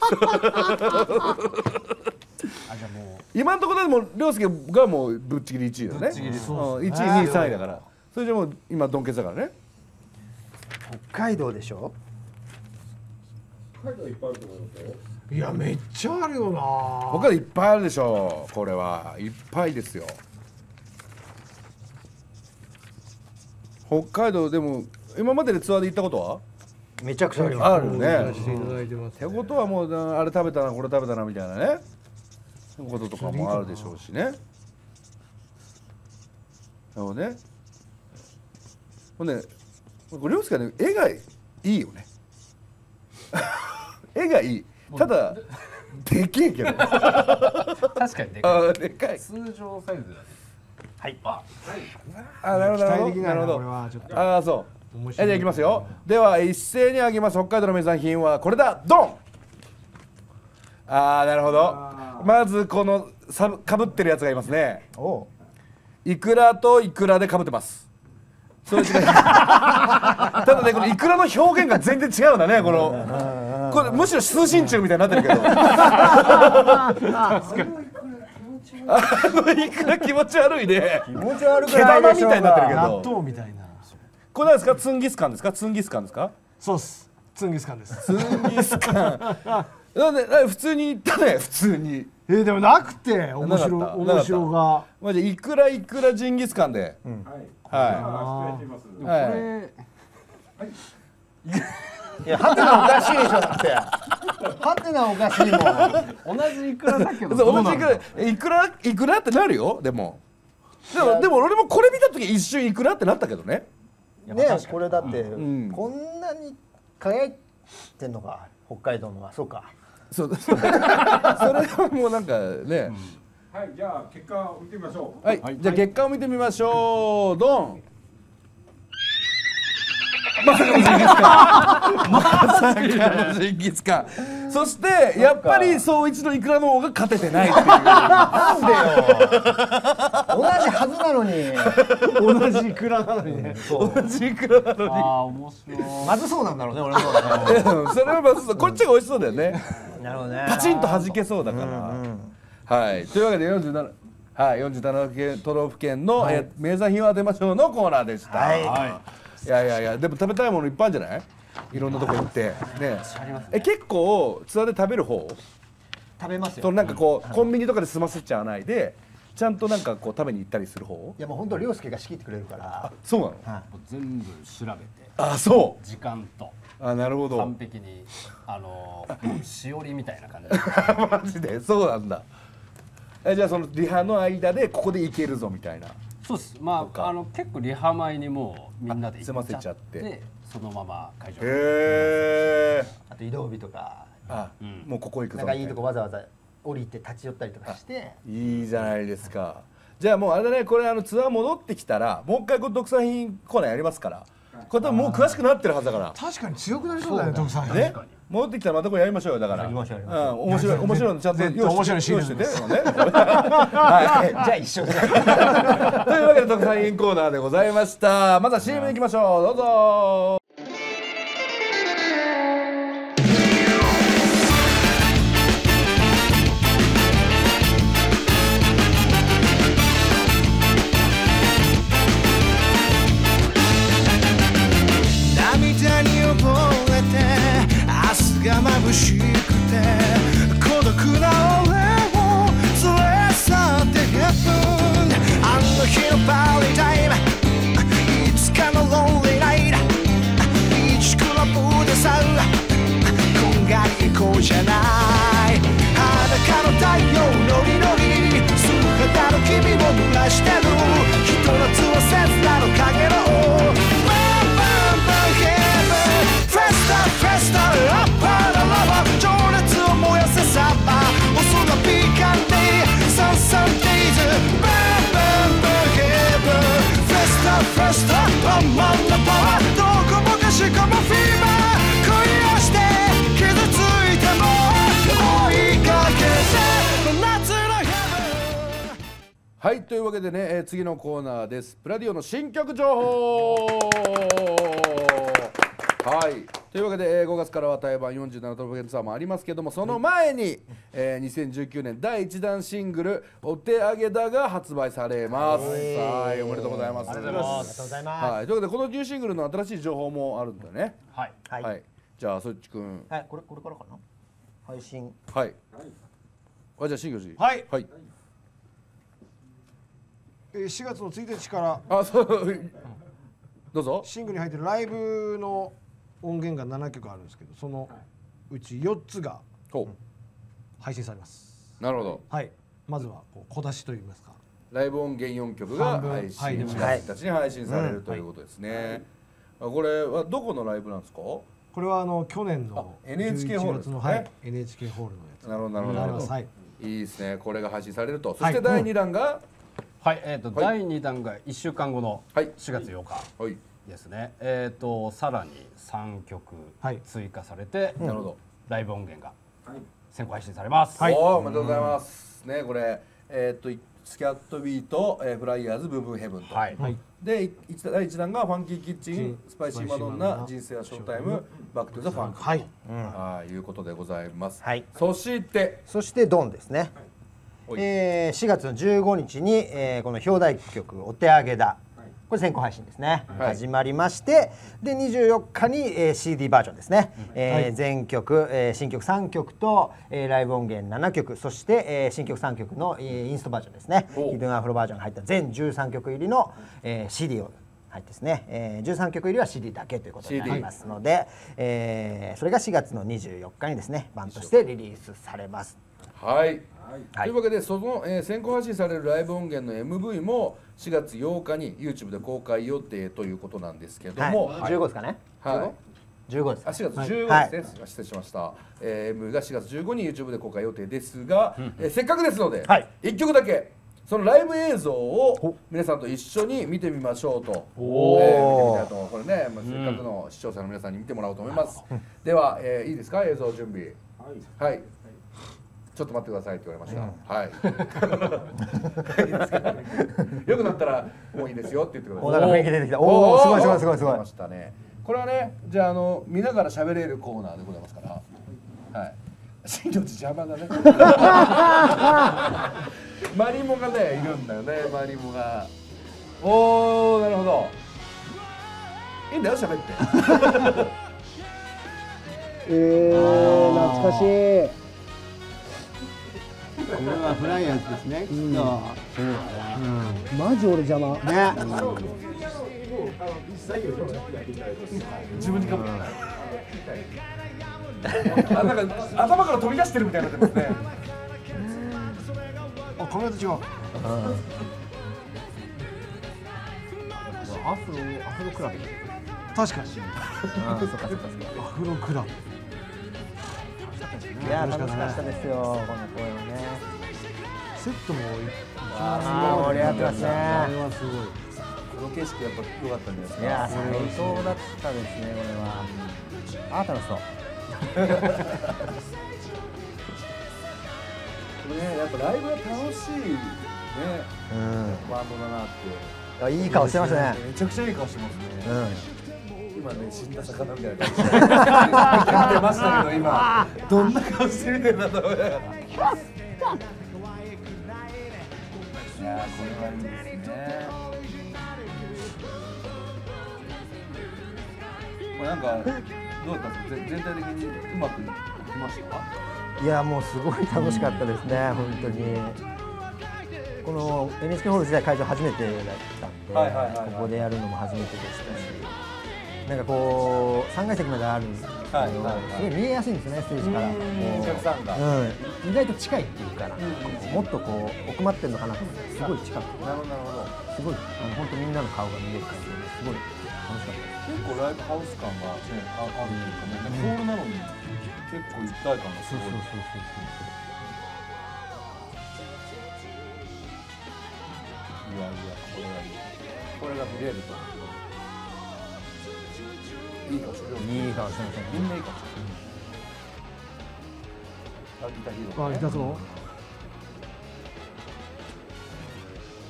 じゃもう今のところでも涼介がもうぶっちぎりいちいだね。ぶっちぎりそう。いちいにいさんいだから。それじゃもう今ドンケツだからね。 北海道でしょ。 北海道いっぱいあると思いますよ。 いやめっちゃあるよな。 北海道いっぱいあるでしょ。これはいっぱいですよ。北海道でも今まででツアーで行ったことはめちゃくちゃあります。 あるね。ってことはもうあれ食べたなこれ食べたなみたいなねこととかもあるでしょうしね。なるほどね。ほんでこれ涼介はね絵がいいよね。絵がいい。ただでけえけど。 確かにでかい。 でかい。 通常サイズだね。はい。あ、 あ、なるほど。 期待できないな。 なるほど。 これはちょっと。 ああ、そう。え、じゃあいきますよ。では一斉に上げます。北海道の名産品はこれだ。ドン。ああ、なるほど。まずこのさかぶってるやつがいますね。お。イクラとイクラでかぶってます。そういう違い。ただね、このイクラの表現が全然違うんだね。この。これむしろ通信中みたいになってるけど。あのイクラ気持ち悪いね。 気持ち悪く毛玉みたいになってるけど。 納豆みたいな。 これなんですか？ツンギスカンですか？ツンギスカンですか？ そうっす。ツンギスカンです。 ツンギスカン。なんで普通に言ったね普通に。 えー、でもなくて面白面白が。 まじいくらいくらジンギスカンで。はい。 はい。 これ。 いやハテナおかしいでしょだって。ハテナおかしいもん。同じいくらだけど。 同じいくらいくらいくらってなるよでも。でもでも俺もこれ見た時一瞬いくらってなったけどね。 ねこれだってこんなに輝いてんのか北海道のはそうか。 そうそれはもうなんかね。 はいじゃあ結果を見てみましょう。 はいじゃあ結果を見てみましょう。ドン。まさかのジンギスカン。まさかのジンギスカン。そしてやっぱり総一のイクラの方が勝ててないっていう。 なんでよ。同じはずなのに。 同じイクラなのにね。 同じイクラなのに。 ああ面白い。 まずそうなんだろうね俺の方が。 それはまずそう。こっちが美味しそうだよね。 なるほどね。 パチンと弾けそうだから。はい。というわけでよんじゅうななはいよんじゅうなな都道府県の名産品を当てましょうのコーナーでした。はい。いやいやいやでも食べたいものいっぱいあるんじゃない？いろんなとこ行ってね。え結構ツアーで食べる方？ 食べますよ。 そのなんかこうコンビニとかで済ませちゃわないでちゃんとなんかこう食べに行ったりする方？ いやもう本当涼介が仕切ってくれるから。 そうなの？ 全部調べて。 あそう時間と。 あなるほど。 完璧にあのしおりみたいな感じ。 マジでそうなんだ。えじゃあそのリハの間でここで行けるぞみたいな。 そうです。まああの結構リハ前にもうみんなで済ませちゃってそのまま会場。 へえ。 あと移動日とか。 あもうここ行くぞ。 なんかいいとこわざわざ降りて立ち寄ったりとかして。 いいじゃないですか。じゃあもうあれだねこれあのツアー戻ってきたらもう一回この特産品コーナーやりますから。これ多分もう詳しくなってるはずだから。 確かに強くなりそうだね特産品。 ね。戻ってきたらまたこれやりましょうよだから。 やりましょうやりましょう。 面白い面白いのちゃんと面白いシーンしてて。はい。 じゃあ一緒で。 というわけで特産品コーナーでございました。まずは シーエム に行きましょう。どうぞ。 涙に溺れて明日が眩しくて孤独な俺を連れ去ってヘブンあの日のパーリータイムいつかのロンリーナイトビーチクラブでさこんがり行こうじゃない裸の太陽ノリノリ素肌の君を濡らしてるひと夏は切なの影のフェスタフェスタラッパーのラバー情熱をはい、というわけでね、えー、次のコーナーです。プラディオの新曲情報。はい、というわけで、えー、ごがつからは台湾よんじゅうなな都道府県ツアーもありますけども、その前に、えー、にせんじゅうきゅうねんだいいちだんシングル「お手上げだ」が発売されます。はい、おめでとうございます。 ありがとうございます。 はい、というわけでこのニューシングルの新しい情報もあるんだよね。 はい、 はいはい、じゃあそっちくん、 はい、これこれからかな、配信。 はい、あ、じゃあ新行寺、 はいはい、 しがつのついたちからあ、そうどうぞ。 シングルに入ってるライブの音源がななきょくあるんですけど、そのうちよっつが配信されます。 なるほど。 はい、まずはこう小出しといいますか、 ライブ音源よんきょくが配信、しがつついたちに配信されるということですね。これはどこのライブなんですか？ これはあの去年のエヌエイチケー ホールですね。 はい、エヌエイチケー ホールのやつ。 なるほどなるほどなるほど。 はい、 いいですね。これが配信されると。そしてだいにだんが、 はい、えっとだいにだんがいっしゅうかんごのしがつようかですね。えっとさらにさんきょく追加されて、なるほど、ライブ音源が先行配信されます。 はい、おめでとうございます。ね、これえっとスキャットビート、えー、フライヤーズ、ブーブーヘブンと、はい、でだいいちだんがファンキーキッチン、スパイシーマドンナ、人生はショータイム、バックトゥザファンク、はい、あいうことでございます。はい、そしてそしてドンですね。えー、しがつのじゅうごにちに、えー、この表題曲「お手上げだ」、これ先行配信ですね、はい、始まりまして、でにじゅうよっかに、えー、シーディー バージョンですね、えーはい、全曲、えー、新曲さんきょくと、えー、ライブ音源ななきょく、そして、えー、新曲さんきょくの、えー、インストバージョンですね、ヒドゥンアフロバージョンが入った全じゅうさんきょく入りの、えー、シーディー を入ってですね、えー、じゅうさんきょく入りは シーディー だけということになりますので、えー、それがしがつのにじゅうよっかにですね、版としてリリースされます。 はい、はい、というわけでその、えー、先行配信されるライブ音源の エムブイ もしがつようかに YouTube で公開予定ということなんですけども、 はい、じゅうごですかね。 はい、 じゅうごです。 あ、しがつじゅうごですね。はい、失礼しました。えー、エムブイ がしがつじゅうごに YouTube で公開予定ですが、うん、えー、せっかくですので、はい、いっきょくだけそのライブ映像を皆さんと一緒に見てみましょうと。おえー、見てみたいと思う。これね、まあ、せっかくの視聴者の皆さんに見てもらおうと思います。うん、では、えー、いいですか、映像準備。はい。はい、ちょっと待ってくださいって言われました。はい。いいですか。よくなったらもういいですよって言ってください。 お、なんか雰囲気出てきた。おお、すごいすごいすごいすごい。 ましたね。これはね、じゃああの見ながら喋れるコーナーでございますから。はい。新行寺邪魔だね。マリモがねいるんだよね、マリモが。おお、なるほど。いいんだよ喋って。 えー、懐かしい。 これはフライヤーズですね。うん、そうだね。 うん、マジ俺邪魔。ね。 自分にかぶった。あ、なんか頭から飛び出してるみたいになってますね。 あ、髪型違う。アフロ、アフロクラブ。 確かに。 あ、そっかそっかそっか。 アフロクラブ。 いや、楽しかったですよ、この声はね。 セットもああ、盛り上がってますね。 あれはすごい。 この景色やっぱ良かったんじゃないですか。 いや、最高だったですね、これは。あ、楽しそう。 これね、やっぱライブが楽しいね、うん、バンドだなって。 いい顔してましたね。 めちゃくちゃいい顔してますね。うん、今ね、死んだ魚みたいな顔して見てましたけど、今どんな顔して見てるんだと思いながら。いやー、これはいいですね。これなんかどうだったんですか、全体的にうまくいきましたか？ いや、もうすごい楽しかったですね、本当に。この エヌエイチケー ホール自体会場初めてだったんで、ここでやるのも初めてでしたし、なんかこうさんがいせきまであるんですけど、すごい見えやすいんですよね、ステージから。 お客さんが、 うん、意外と近いっていうかな、もっとこう奥まってるのかなと思って、すごい近くて、 なるほどなるほど、 すごいあの本当みんなの顔が見える感じですごい楽しかったです。 結構ライブハウス感が、ね、あ, あるというかね、ホールなのに結構一体感がすごい。そうそうそうそうそう。いやいや、これはいい。これが見れると。いいかもしれない。 いいかもしれない。 みんないいかもしれない。あ、ギターヒーロー、ね。 あ、ギターソロ。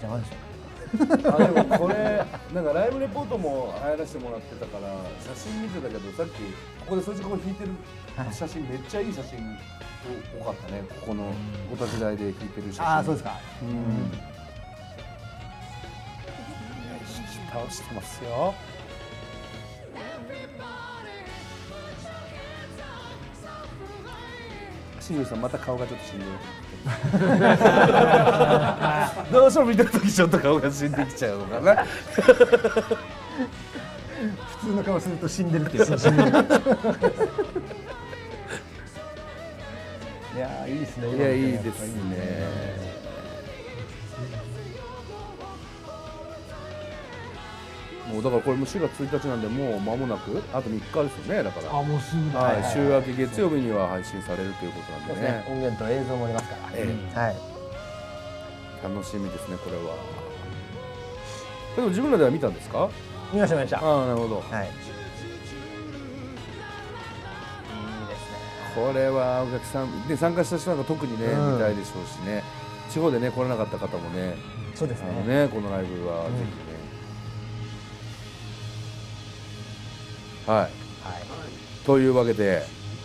邪魔でしょ。 あでもこれなんかライブレポートも入らせてもらってたから写真見てたけど、さっきここでそいつここ引いてる写真めっちゃいい写真多かったね。ここのお立ち台で引いてる写真。 ああそうですか。 うん。引き倒してますよ。新庄さんまた顔がちょっと死んでる。どうしても見てるときちょっと顔が死んできちゃうのかな。 普通の顔すると死んでるっていう。いやいいですね。 いやいいですね。もうだからこれもしがついたちなんでもう間もなくあとみっかですよね。だからあもうすぐだ、 はい、週明け月曜日には配信されるということなんでね。 音源と映像もありますから、 ええはい、 楽しみですねこれは。でも自分らでは見たんですか？ 見ました見ました。 ああなるほど。 はい。いいですね。 これはお客さんで参加した人なんか特にね、うん、見たいでしょうしね。地方でね来れなかった方もね。 そうですね。 あのねこのライブはぜひね。うん、はい。はい。というわけで。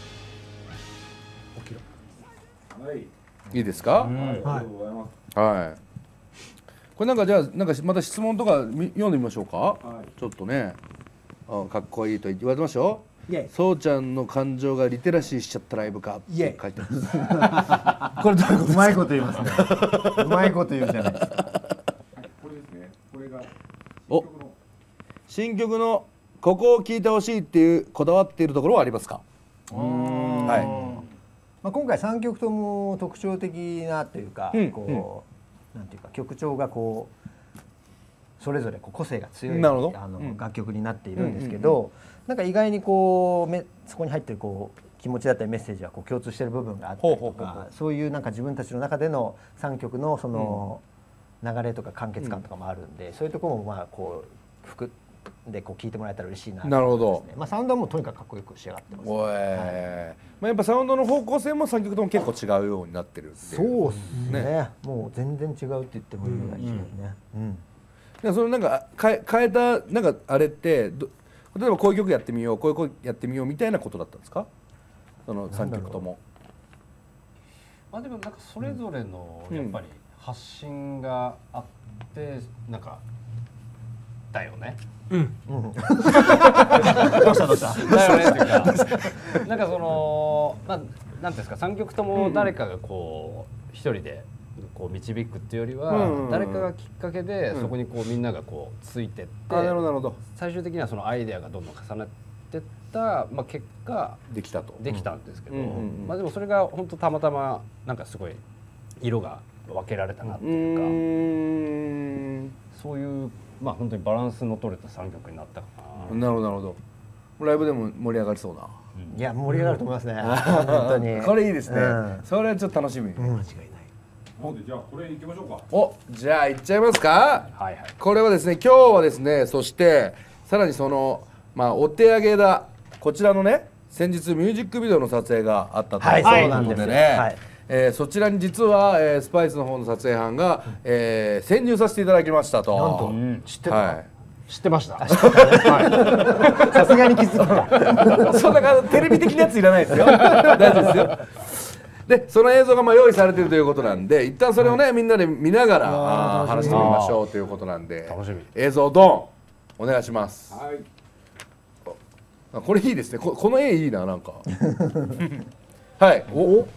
起きろ。はい。いいですか？うん、はい。ありがとうございます。はい。これなんかじゃあなんかまた質問とか読んでみましょうか。はい、ちょっとね、あかっこいいと言われてましたよ。そうちゃんの感情がリテラシーしちゃったライブかって書いてます。これどういうことですか？ うまいこと言いますね。うまいこと言うじゃないですか。 これですね。これがお新曲のここを聴いてほしいっていうこだわっているところはありますか？はい。 まあ今回さんきょくとも特徴的なというか、うん、こう。うんなんていうか曲調がこうそれぞれこう個性が強いあの、うん、楽曲になっているんですけど、なんか意外にこうめそこに入ってるこう気持ちだったりメッセージはこう共通している部分があったりとか、そういうなんか自分たちの中でのさんきょくのその流れとか完結感とかもあるんで、うん、そういうところもまあこう服でこう聞いてもらえたら嬉しいなと思いますね。なるほど。まあサウンドはもうとにかくかっこよく仕上がってます、ね。はいまあやっぱサウンドの方向性もさんきょくとも結構違うようになってるんで。 そうですね。ねもう全然違うって言ってもいいぐらい違うね。うんうん、そのなんか変え変えたなんかあれってど例えばこういう曲やってみようこういう曲やってみようみたいなことだったんですか？そのさんきょくとも。 まあでもなんかそれぞれのやっぱり発信があってなんかだよね。うん。どうしたどうした。だよねっていうか、なんかそのまあなんていうんですかさんきょくとも誰かがこう一人でこう導くっていうよりは誰かがきっかけでそこにこうみんながこうついてって、 なるほどなるほど。 最終的にはそのアイデアがどんどん重なってったまあ結果できたとできたんですけど、まあでもそれが本当たまたまなんかすごい色が分けられたなっていうか、そういうまあ本当にバランスの取れたさんきょくになったかな。 なるほどなるほど。ライブでも盛り上がりそうな。 うん、いや盛り上がると思いますね。本当に。 これいいですね。うん、それはちょっと楽しみ。間違いない。 ほんでじゃあこれいきましょうか。 おじゃあいっちゃいますか。 はいはい。 これはですね今日はですねそしてさらにそのまあお手上げだこちらのね先日ミュージックビデオの撮影があったということでね。はいえー、そちらに実は、えー、スパイスの方の撮影班が、えー、潜入させていただきましたと。 なんと、うん、知ってた、はい、 知ってました。さすがに気づいた。 そんな感じテレビ的なやついらないですよ。大丈夫ですよ。でその映像がまあ用意されているということなんで一旦それをね、はい、みんなで見ながら話してみましょうということなんで楽しみ映像ドンお願いします。はい。これいいですね。こ, この絵いいななんか。はい。おお。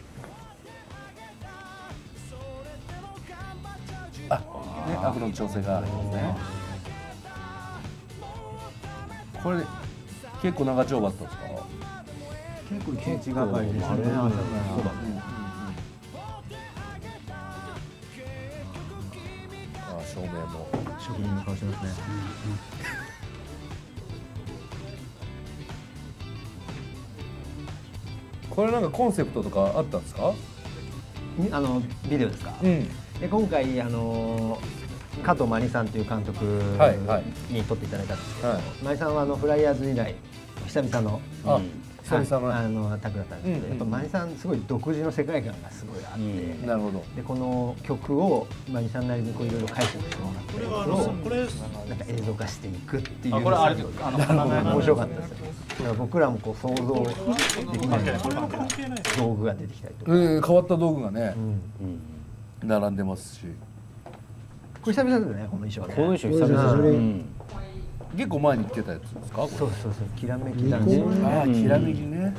あ、ね、アフロの調整があるんですね。これ結構長丁場だったんですか？ 結構一日がかりですね。そうだね。 あ、照明も職人の顔してますね。 これなんかコンセプトとかあったんですか？ あのビデオですか？うん。で今回あの加藤真理さんという監督に撮っていただいたんですけど、はいはい、真理さんはあのフライヤーズ以来久々の久々のあのタッグだったんですけど、やっぱマニさんすごい独自の世界観がすごいあって、 なるほど。 でこの曲をマニさんなりにこういろいろ解釈してもらって、これをなんか映像化していくっていう。 これあれですか。 面白かったですよ。だから僕らもこう想像できない道具が出てきたりとか。 うん、変わった道具がね、並んでますし。 これ久々ですね、この衣装ね。 この衣装久々。 結構前に着てたやつですか？ そうそうそう、きらめき男子。 ああ、きらめきね。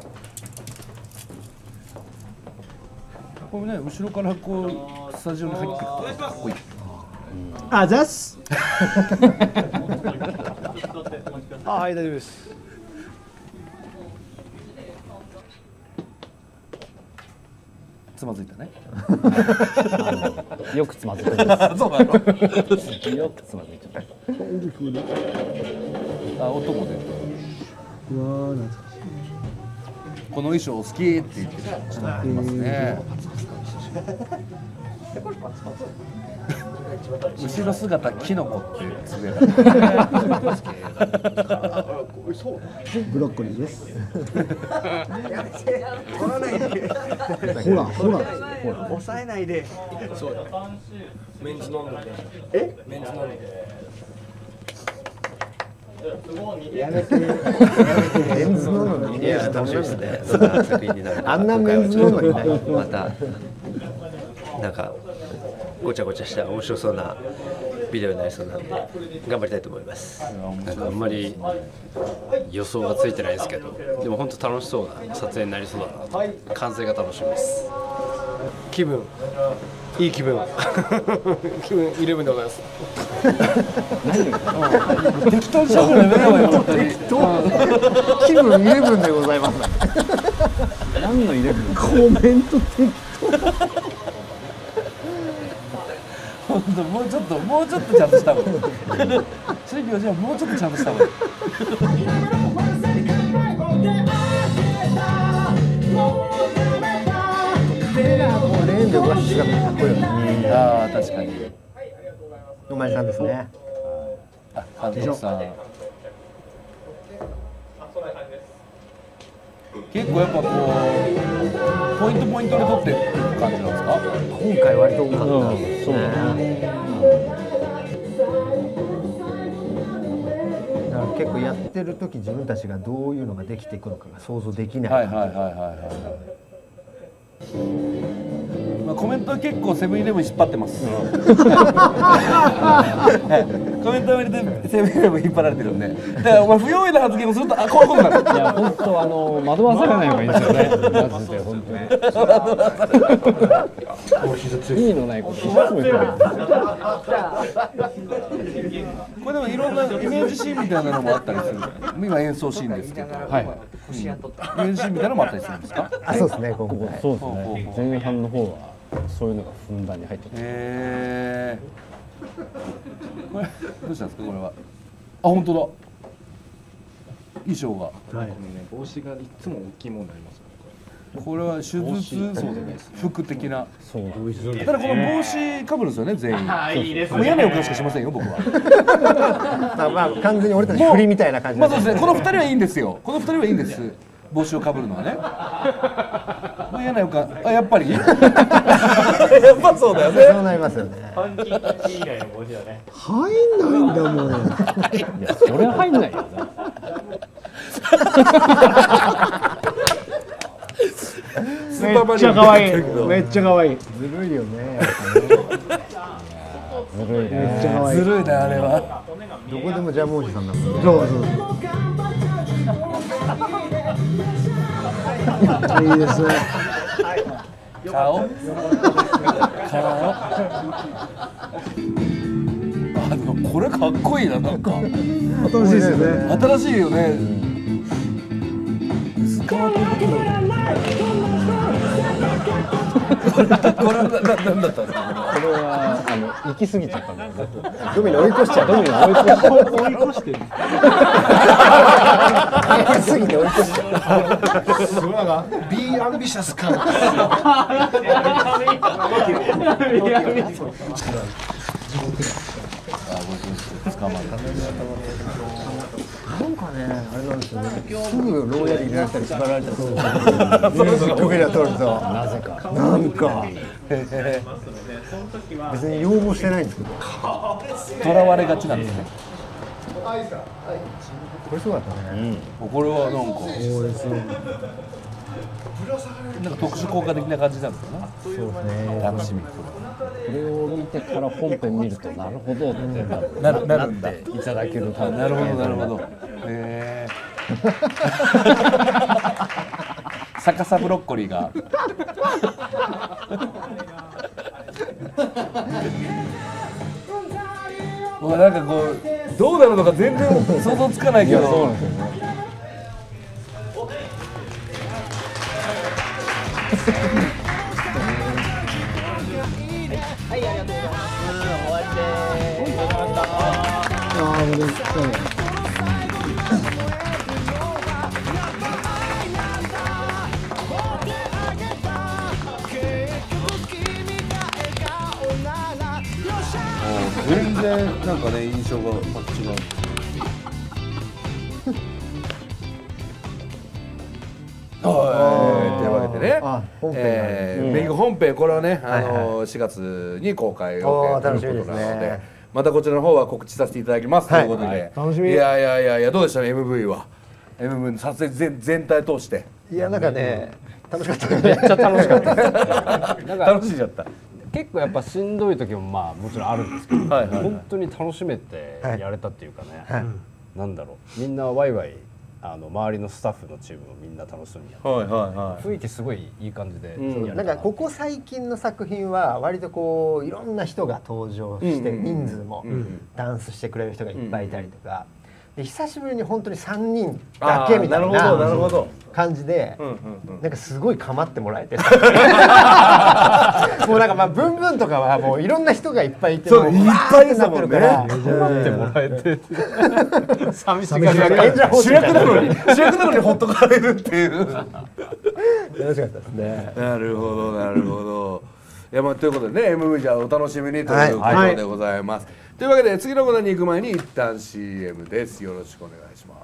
これね、後ろからこうスタジオに入ってくるとかっこいい。 あざっす。あ、はい、大丈夫です。 つまずいたね。 よくつまずくんです。 そうなの。 よくつまずいちゃった。 あ、男で。この衣装好きって言ってる人がいますね。後ろ姿キノコってつぶやかれてる。 ブロッコリーです。ほらほらほら。 抑えないで。 そうだ。メンズ飲んでて。え？メンズ飲んでて。 やめて。メンズ飲むのにね、楽しみですね。そんな作品になる。あんなメンズ飲むのにない。 またなんかごちゃごちゃした面白そうなビデオになりそうなので頑張りたいと思います。 なんかあんまり予想がついてないですけど、でも本当楽しそうな撮影になりそうだな。完成が楽しみです。 気分いい気分気分イレブンでございます。 適当にしゃべるのやめろよ。適当。 気分イレブンでございます。 何のイレブン？ コメント適当。 本当もうちょっともうちょっとちゃんとした方がいい。シンじゃもうちょっとちゃんとした方がいい。 もうレーンで動かす姿がかっこいいよね。 ああ、確かに。 お前さんですね。 あ、監督さん。結構やっぱこうポイントポイントで取ってる感じなんですか？ 今回割と多かったですね。そうだね。だから結構やってる時自分たちがどういうのができていくのかが想像できない。 はいはいはいはいはい。まあ、コメントは結構セブンイレブン引っ張ってます。コメントを入れてセブンイレブン引っ張られてるんで、だからお前不用意な発言をするとあこういうことになる。 いや本当あの惑わされない方がいいですよね。マジで本当に。意味のないこと一つも言ってない。 これでもいろんなイメージシーンみたいなのもあったりする。今演奏シーンですけど、はい。イメージシーンみたいなのもあったりするんですか？ あ、そうですね。今回。 そうですね。前半の方はそういうのがふんだんに入ってます。 へー。これどうしたんですかこれは？あ、本当だ。衣装が。はい。 帽子がいつも大きいものになります。 これは手術服的な。 そう。 ただこの帽子かぶるんですよね全員。いいですね。もう嫌な予感しかしませんよ僕は。 まあまあ完全に俺たち振りみたいな感じ。 まあそうですね。この二人はいいんですよ。この二人はいいんです。帽子をかぶるのはね。もう嫌な予感。あ、やっぱり。やっぱそうだよね。 そうなりますよね。 パンキー以外の帽子だね。 入んないんだもん。 いやそれは入んないよ。 めっちゃ可愛い。めっちゃ可愛い。 ずるいよね。 ずるいね。 めっちゃ可愛い。 ずるいねあれは。 どこでもジャムおじさんだもんね。 そうそう。いいですね。 顔。顔。あのこれかっこいいななんか。 新しいですよね。 新しいよね。薄皮とこれこれなんだったんですか。 これはあの行き過ぎちゃったんだよね。 ドミノ追い越しちゃう。 ドミノ追い越しちゃう。 追い越してる。 行き過ぎて追い越しちゃう。 すごいな。Be ambitious 感。 捕まる。 なんかねあれなんですよね。すぐ牢屋に入れられたり縛られたりするんですよ。ミュージックビデオ撮るとなぜかなんか別に要望してないんですけどとらわれがちなんですね。 これすごかったね。 これはなんかなんか特殊効果的な感じなんですよね。 そうですね。 楽しみ。 これを見てから本編見るとなるほどってなるなるんだ。 いただけるかも。 なるほどなるほど。へえ。逆さブロッコリーが。もうなんかこうどうなるのか全然想像つかないけど。そうなんですよね。 はい、ありがとうございます。終わりでーす。 ああ、嬉しそう。 全然なんかね印象が違う。はいというわけでね、メイク本編これはねあのしがつに公開予定ということなので、またこちらの方は告知させていただきますということで、 楽しみ。 いやいやいやいやどうでしたね エムブイ は エムブイ の撮影全全体通して。 いやなんかね楽しかった。 めっちゃ楽しかった。 楽しいじゃった。 結構やっぱしんどい時もまあもちろんあるんですけど、はいはいはい、本当に楽しめてやれたっていうかね、はい、なんだろうみんなワイワイあの周りのスタッフのチームもみんな楽しそうにやって、はいはいはい、雰囲気すごいいい感じで、 うん、なんかここ最近の作品は割とこういろんな人が登場して、うん、人数もダンスしてくれる人がいっぱいいたりとか。で久しぶりに本当にさんにんだけみたいな感じでなんかすごい構ってもらえてもうなんかまあブンブンとかはもういろんな人がいっぱいいてそういっぱいですもんね。 構ってもらえて寂しがり主役なのに主役なのにほっとかれるっていう楽しかったですね。 なるほどなるほど。いやまあということでね エムブイ じゃお楽しみにということでございます。というわけで次のコーナーに行く前に一旦 シーエム です。よろしくお願いします。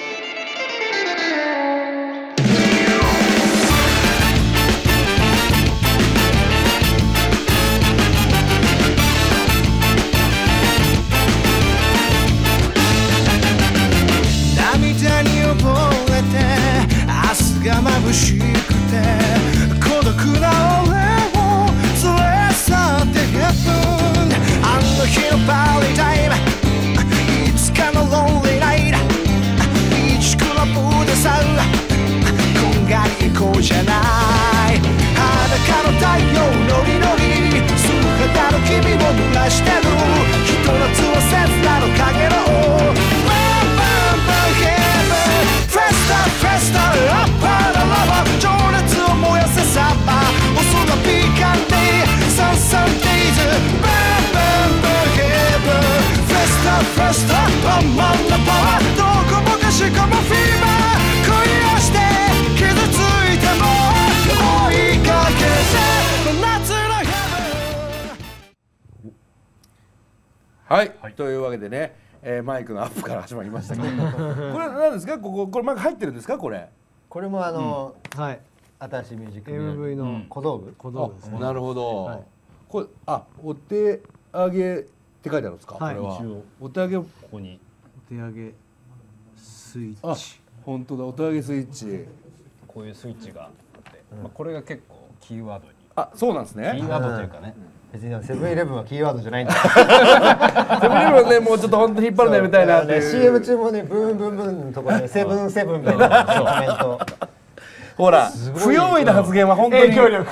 涙に溺れて明日が眩しくて孤独な俺を連れ去ってヘブンあの日のパーリータイムいつかのロンリーナイトビーチクラブでさこんがり行こうじゃない裸の太陽ノリノリ素肌の君を濡らしてるひと夏は切なのかけろバンバンバンヘブンフェスタフェスタラッパーのラバー情熱を燃やせサッパーおそらピーカンディサンサンデイズバンバンバンヘブンフェスタフェスタパンマンのパワーどこもかしこもフィーバー恋をして傷ついても追いかけて夏のヘブンはい、はい、というわけでね、えー、マイクのアップから始まりましたけどこれ何ですかこここれマイク入ってるんですかこれこれもあの、 うん、はい新しいミュージックエムブイ の小道具小道具ですね。 なるほど、はい、これあお手上げって書いてあるんですか、はい、これはお手上げをここにお手上げスイッチあ本当だお手上げスイッチこういうスイッチがあって、うんまあ、これが結構キーワードにあそうなんですねキーワードというかね、 うん、別にセブンイレブンはキーワードじゃないんだセブンイレブンはねもうちょっと本当引っ張るのやめたいなっていう、 ね、シーエム 中もねブンブンブンのところでセブンセブンみたいなコメントほら不用意な発言は本当に影響力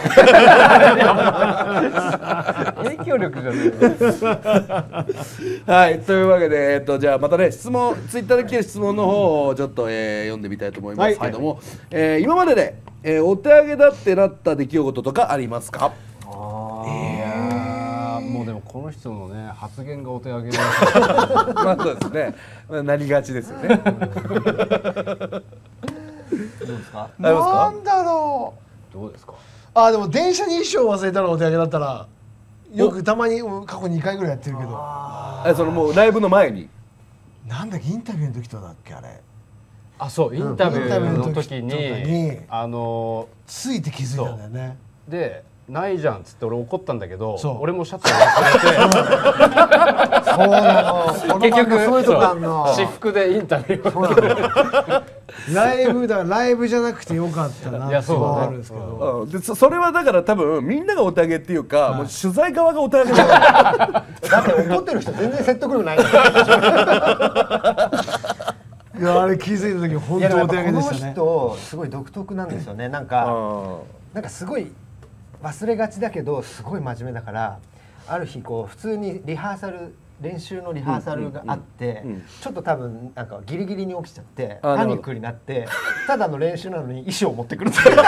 影響力じゃないはいというわけで、えっと、じゃあまたね質問ツイッターで来てる質問の方をちょっと、えー、読んでみたいと思いますけども、はいえー、今までで、えー、お手上げだってなった出来事とかありますか？ あいやもうでもこの人のね発言がお手上げでまあそうですね、まあ、なりがちですよねどうですか？なんだろう。どうですか？ あでも電車に衣装忘れたのお手上げだったらよくたまに過去にかいぐらいやってるけど。 あそのもうライブの前に。 なんだっけインタビューの時とだっけあれ。 あ、そうインタビューの時にあのついて気づいたんだよね。 でないじゃんっつって俺怒ったんだけど、俺もシャツを忘れてそうなの。 結局そういうとこあんの。 私服でインタビューライブだライブじゃなくてよかったな。いやそうあるんですけど。 でそれはだから多分みんながお手上げっていうか、もう取材側がお手上げだから。 だって怒ってる人全然説得力ない。 いやあれ気づいた時本当お手上げでしたね。 この人すごい独特なんですよね。なんかなんかすごい忘れがちだけどすごい真面目だから、ある日こう普通にリハーサル練習のリハーサルがあって、ちょっと多分なんかギリギリに起きちゃってパニックになって、ただの練習なのに衣装を持ってくるっていう。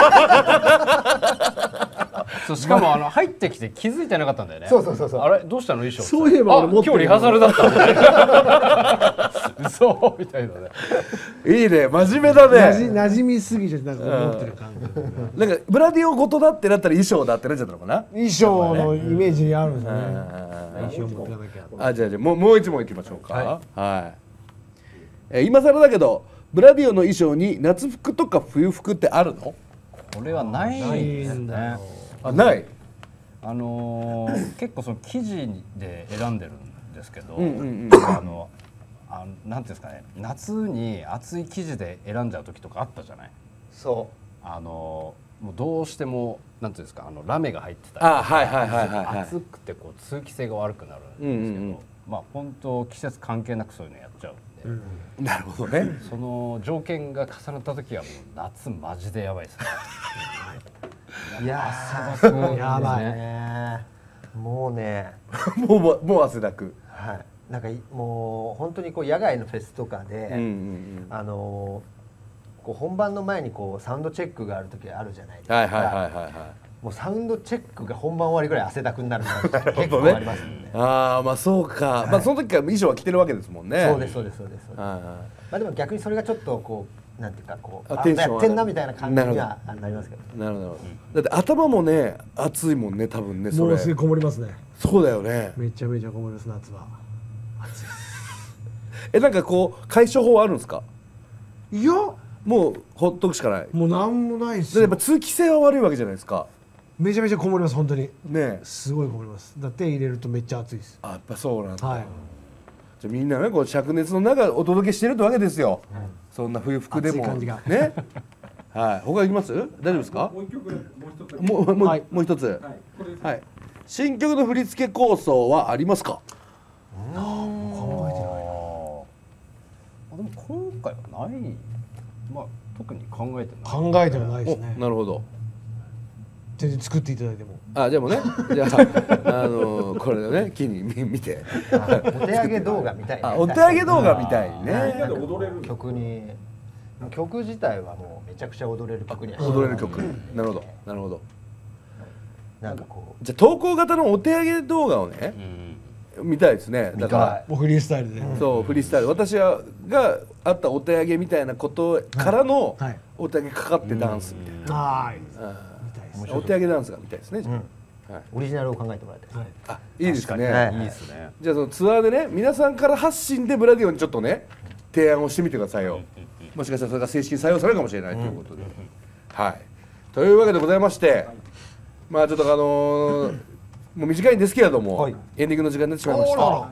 そうしかもあの入ってきて気づいてなかったんだよね。 そうそうそうそう。 あれどうしたの衣装。 そういえば俺持ってる。 今日リハーサルだった。嘘みたいなね。 いいね真面目だね。 なじみすぎちゃってなんか持ってる感じ。 なんかブラディオごとだってなったら衣装だってなっちゃったのかな。 衣装のイメージあるんですね。衣装持ってかなきゃ。 あじゃあじゃあもうもう一問いきましょうか。はい。はい、え今更だけどブラディオの衣装に夏服とか冬服ってあるの？ これはないですね。 あない。 あのー、結構その生地で選んでるんですけど、あのあなんていうんですかね、夏に厚い生地で選んじゃう時とかあったじゃない。 そう。 あのー、もうどうしてもなんていうんですか、あのラメが入ってたり、 あはいはいはいはい、はい、 厚くてこう通気性が悪くなるんですけど、うんうんうん、まあ本当季節関係なくそういうのやっちゃうんで。 うん、なるほどね。 その条件が重なった時はもう夏マジでやばいですね。 いやーやばいね。もうねもうもう汗だく。 はい。なんかもう本当にこう野外のフェスとかで、あのこう本番の前にこうサウンドチェックがある時あるじゃないですか。 はいはいはいはいはい。 もうサウンドチェックが本番終わりぐらい汗だくになるのが結構ありますもんね。 ああまあそうか。まあその時から衣装は着てるわけですもんね。 そうですそうですそうです。まあでも逆にそれがちょっとこう。なんていうかこうテンションやってんなみたいな感じにはなりますけど。 なるほど。だって頭もね熱いもんね多分ね。 もうすぐこもりますね。 そうだよね。 めちゃめちゃこもります夏は。 熱い。えなんかこう解消法あるんですか。 いやもうほっとくしかない。 もうなんもないっすよ。 やっぱ通気性は悪いわけじゃないですか。 めちゃめちゃこもります本当に。 ね。 すごいこもります。だって入れるとめっちゃ熱いです。 あやっぱそうなんだ。 はい。 じゃみんなねこう灼熱の中お届けしてるってわけですよ。そんな冬服でもね。はい。他いきます？大丈夫ですか？ もう一曲もう一つ。 もうもうもう一つ。はい。新曲の振り付け構想はありますか？ ああ考えてないな。 でも今回はない。まあ特に考えてない。 考えてはないですね。 なるほど。 全然作っていただいても。 あでもねじゃああのこれね機に見て。 お手上げ動画みたいな。 お手上げ動画みたいね。 曲に曲自体はもうめちゃくちゃ踊れる曲には踊れる曲。なるほどなるほど。 なんかこうじゃあ投稿型のお手上げ動画をね見たいですね。だからフリースタイルで。 そうフリースタイル。私があったお手上げみたいなことからのお手上げかかってダンスみたいな。 はい。 お手上げダンスが見たいですね。 オリジナルを考えてもらいたい。 あいいですね。 いいですね。 じゃあそのツアーでね皆さんから発信でブラディオにちょっとね提案をしてみてくださいよ。もしかしたらそれが正式に採用されるかもしれないということで。はい。というわけでございまして、まあちょっとあのもう短いんですけれどもエンディングの時間になってしまいました。はい。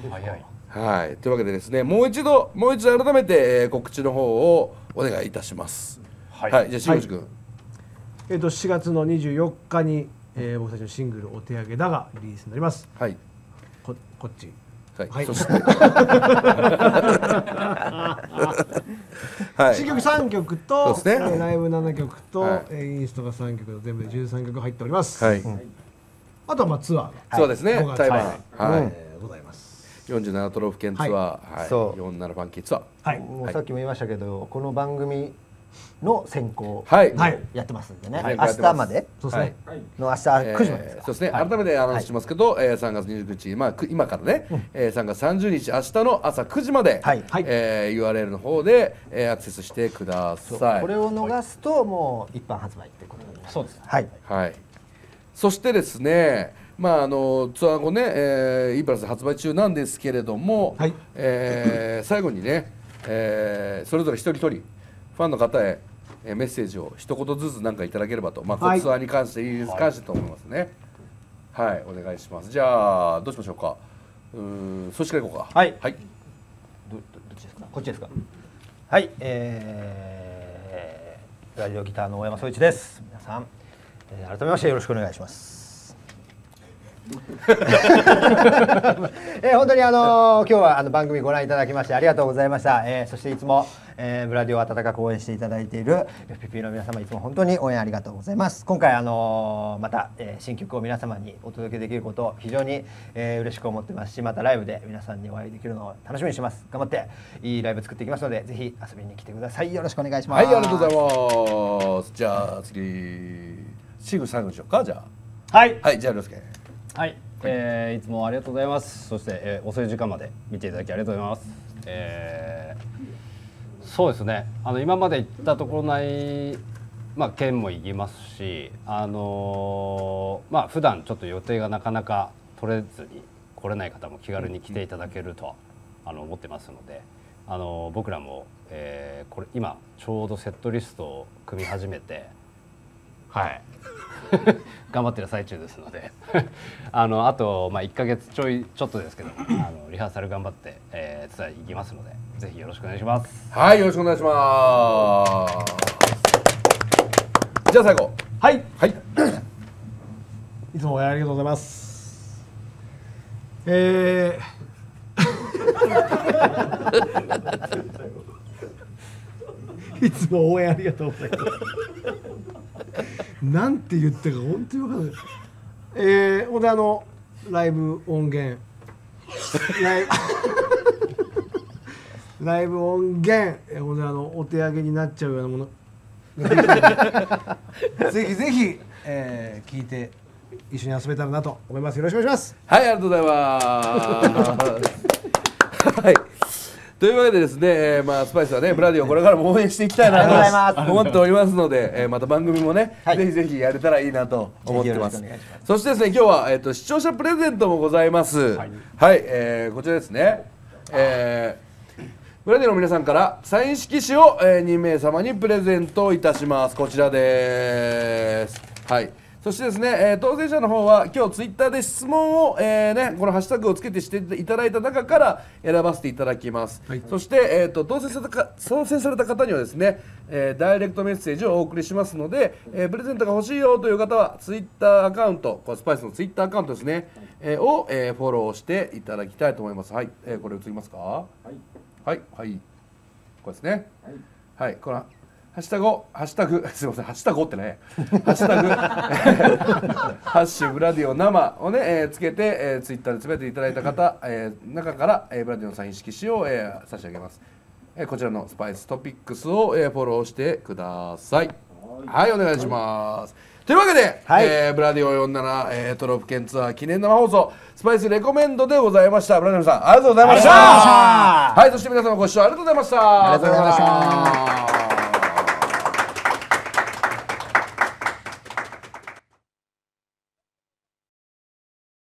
早い。 はい。というわけでですねもう一度もう一度改めて告知の方をお願いいたします。はい。じゃあしごじ君。 えっとしがつのにじゅうよっかに、えー、僕たちのシングル「お手上げだ」がリリースになります。 はい。 ここっち。 はい。 はい、 そして、 はい、新曲さんきょくと、 そうですね、 ライブななきょくと、 はい、 インストがさんきょくと全部でじゅうさんきょく入っております。 はい、 あとはまあツアーが、 そうですね、台湾、 はい、ございます。 よんじゅうなな都道府県ツアー、はい、よんじゅうななファンキーツアー。 はい、もうさっきも言いましたけど、この番組の選考やってますんでね、明日までの明日くじまでですか。 そうですね、改めてアナウンスしますけど、さんがつにじゅうくにち、まあ今からね、さんがつさんじゅうにち明日の朝くじまで ユーアールエル の方でアクセスしてください。 これを逃すともう一般発売ってことになります。 そうです。 はい。 はい。そしてですね、 まああのツアー後ね、えー、E プラス発売中なんですけれども、はい、えー、最後にね、えー、それぞれ一人一人ファンの方へメッセージを一言ずつ何かいただければと、まあ、はい、ツアーに関していいです、関してと思いますね。はい、お願いします。じゃあどうしましょうか。うーん、そっちからいこうか。 はい、 はい、 ど, ど, どっちですか。こっちですか。はい、えー、ラジオギターの大山宗一です。皆さん、えー、改めましてよろしくお願いします。えー、本当にあのー、今日はあの番組ご覧いただきましてありがとうございました。えー、そしていつも、えー、ブラディオを温かく応援していただいている エフピーピー の皆様、いつも本当に応援ありがとうございます。今回あのー、また、えー、新曲を皆様にお届けできることを非常に、えー、嬉しく思ってますし、またライブで皆さんにお会いできるのを楽しみにしてます。頑張っていいライブ作っていきますので、ぜひ遊びに来てください。よろしくお願いします。 はい、ありがとうございます。じゃあ次シングル最後にしようか。じゃあはいはい、じゃあよろしく。 はい、えー、いつもありがとうございます。そして、えー、遅い時間まで見ていただきありがとうございます。えー、そうですね、あの今まで行ったところない、まあ、県も行きますし、あのー、まあ普段ちょっと予定がなかなか取れずに来れない方も気軽に来ていただけるとあの思ってますので、あのー、僕らも、えー、これ今ちょうどセットリストを組み始めて、はい頑張ってる最中ですのであのあと、まあ、いっかげつちょいちょっとですけどあのリハーサル頑張って、えー、ツアー行きますのでぜひよろしくお願いします。 はい、よろしくお願いします。じゃあ最後はいはいいつもありがとうございます。えー、いつも応援ありがとうございますなんて言ったか本当に分からない。えー、ほんであのライブ音源ライブライブ音源、えー、ほんであのお手上げになっちゃうようなものぜひぜひ、えー、聞いて一緒に遊べたらなと思います。よろしくお願いします。 はい、ありがとうございますはい、というわけでですね、えー、まあスパイスはねブラディをこれからも応援していきたいなと思っておりますので、えー、また番組もね、はい、ぜひぜひやれたらいいなと思ってます。そしてですね、今日は、えー、と視聴者プレゼントもございます。はい、はい、えー、こちらですね、えー、ブラディの皆さんからサイン色紙を、えー、にめいさまにプレゼントいたします。こちらです。はい、そしてですね、えー、当選者の方は今日ツイッターで質問を、えーね、このハッシュタグをつけてしていただいた中から選ばせていただきます。はい、そして、えー、と当選されたか当選された方にはですね、えー、ダイレクトメッセージをお送りしますので、えー、プレゼントが欲しいよという方はツイッターアカウント、これスパイスのツイッターアカウントですね、えー、を、えー、フォローしていただきたいと思います。はい、えー、これ映りますか。はいはいはい、これですね。はい、はい、これハッシュタグ、ハッシュタグ、すみません、ハッシュタグってね、ハッシュタグ、ハッシュブラディオ生をね、えー、つけて、えー、ツイッターでつぶやいていただいた方、えー、中から、えー、ブラディオのサイン色紙を、えー、差し上げます。えー、こちらのスパイストピックスを、えー、フォローしてください。はい、お願いします。というわけで、はい、えー、ブラディオよんじゅうなな、えー、都道府県ツアー記念生放送スパイスレコメンドでございました。ブラディオさんありがとうございました。はい、そして皆様ご視聴ありがとうございました。 ありがとうございました。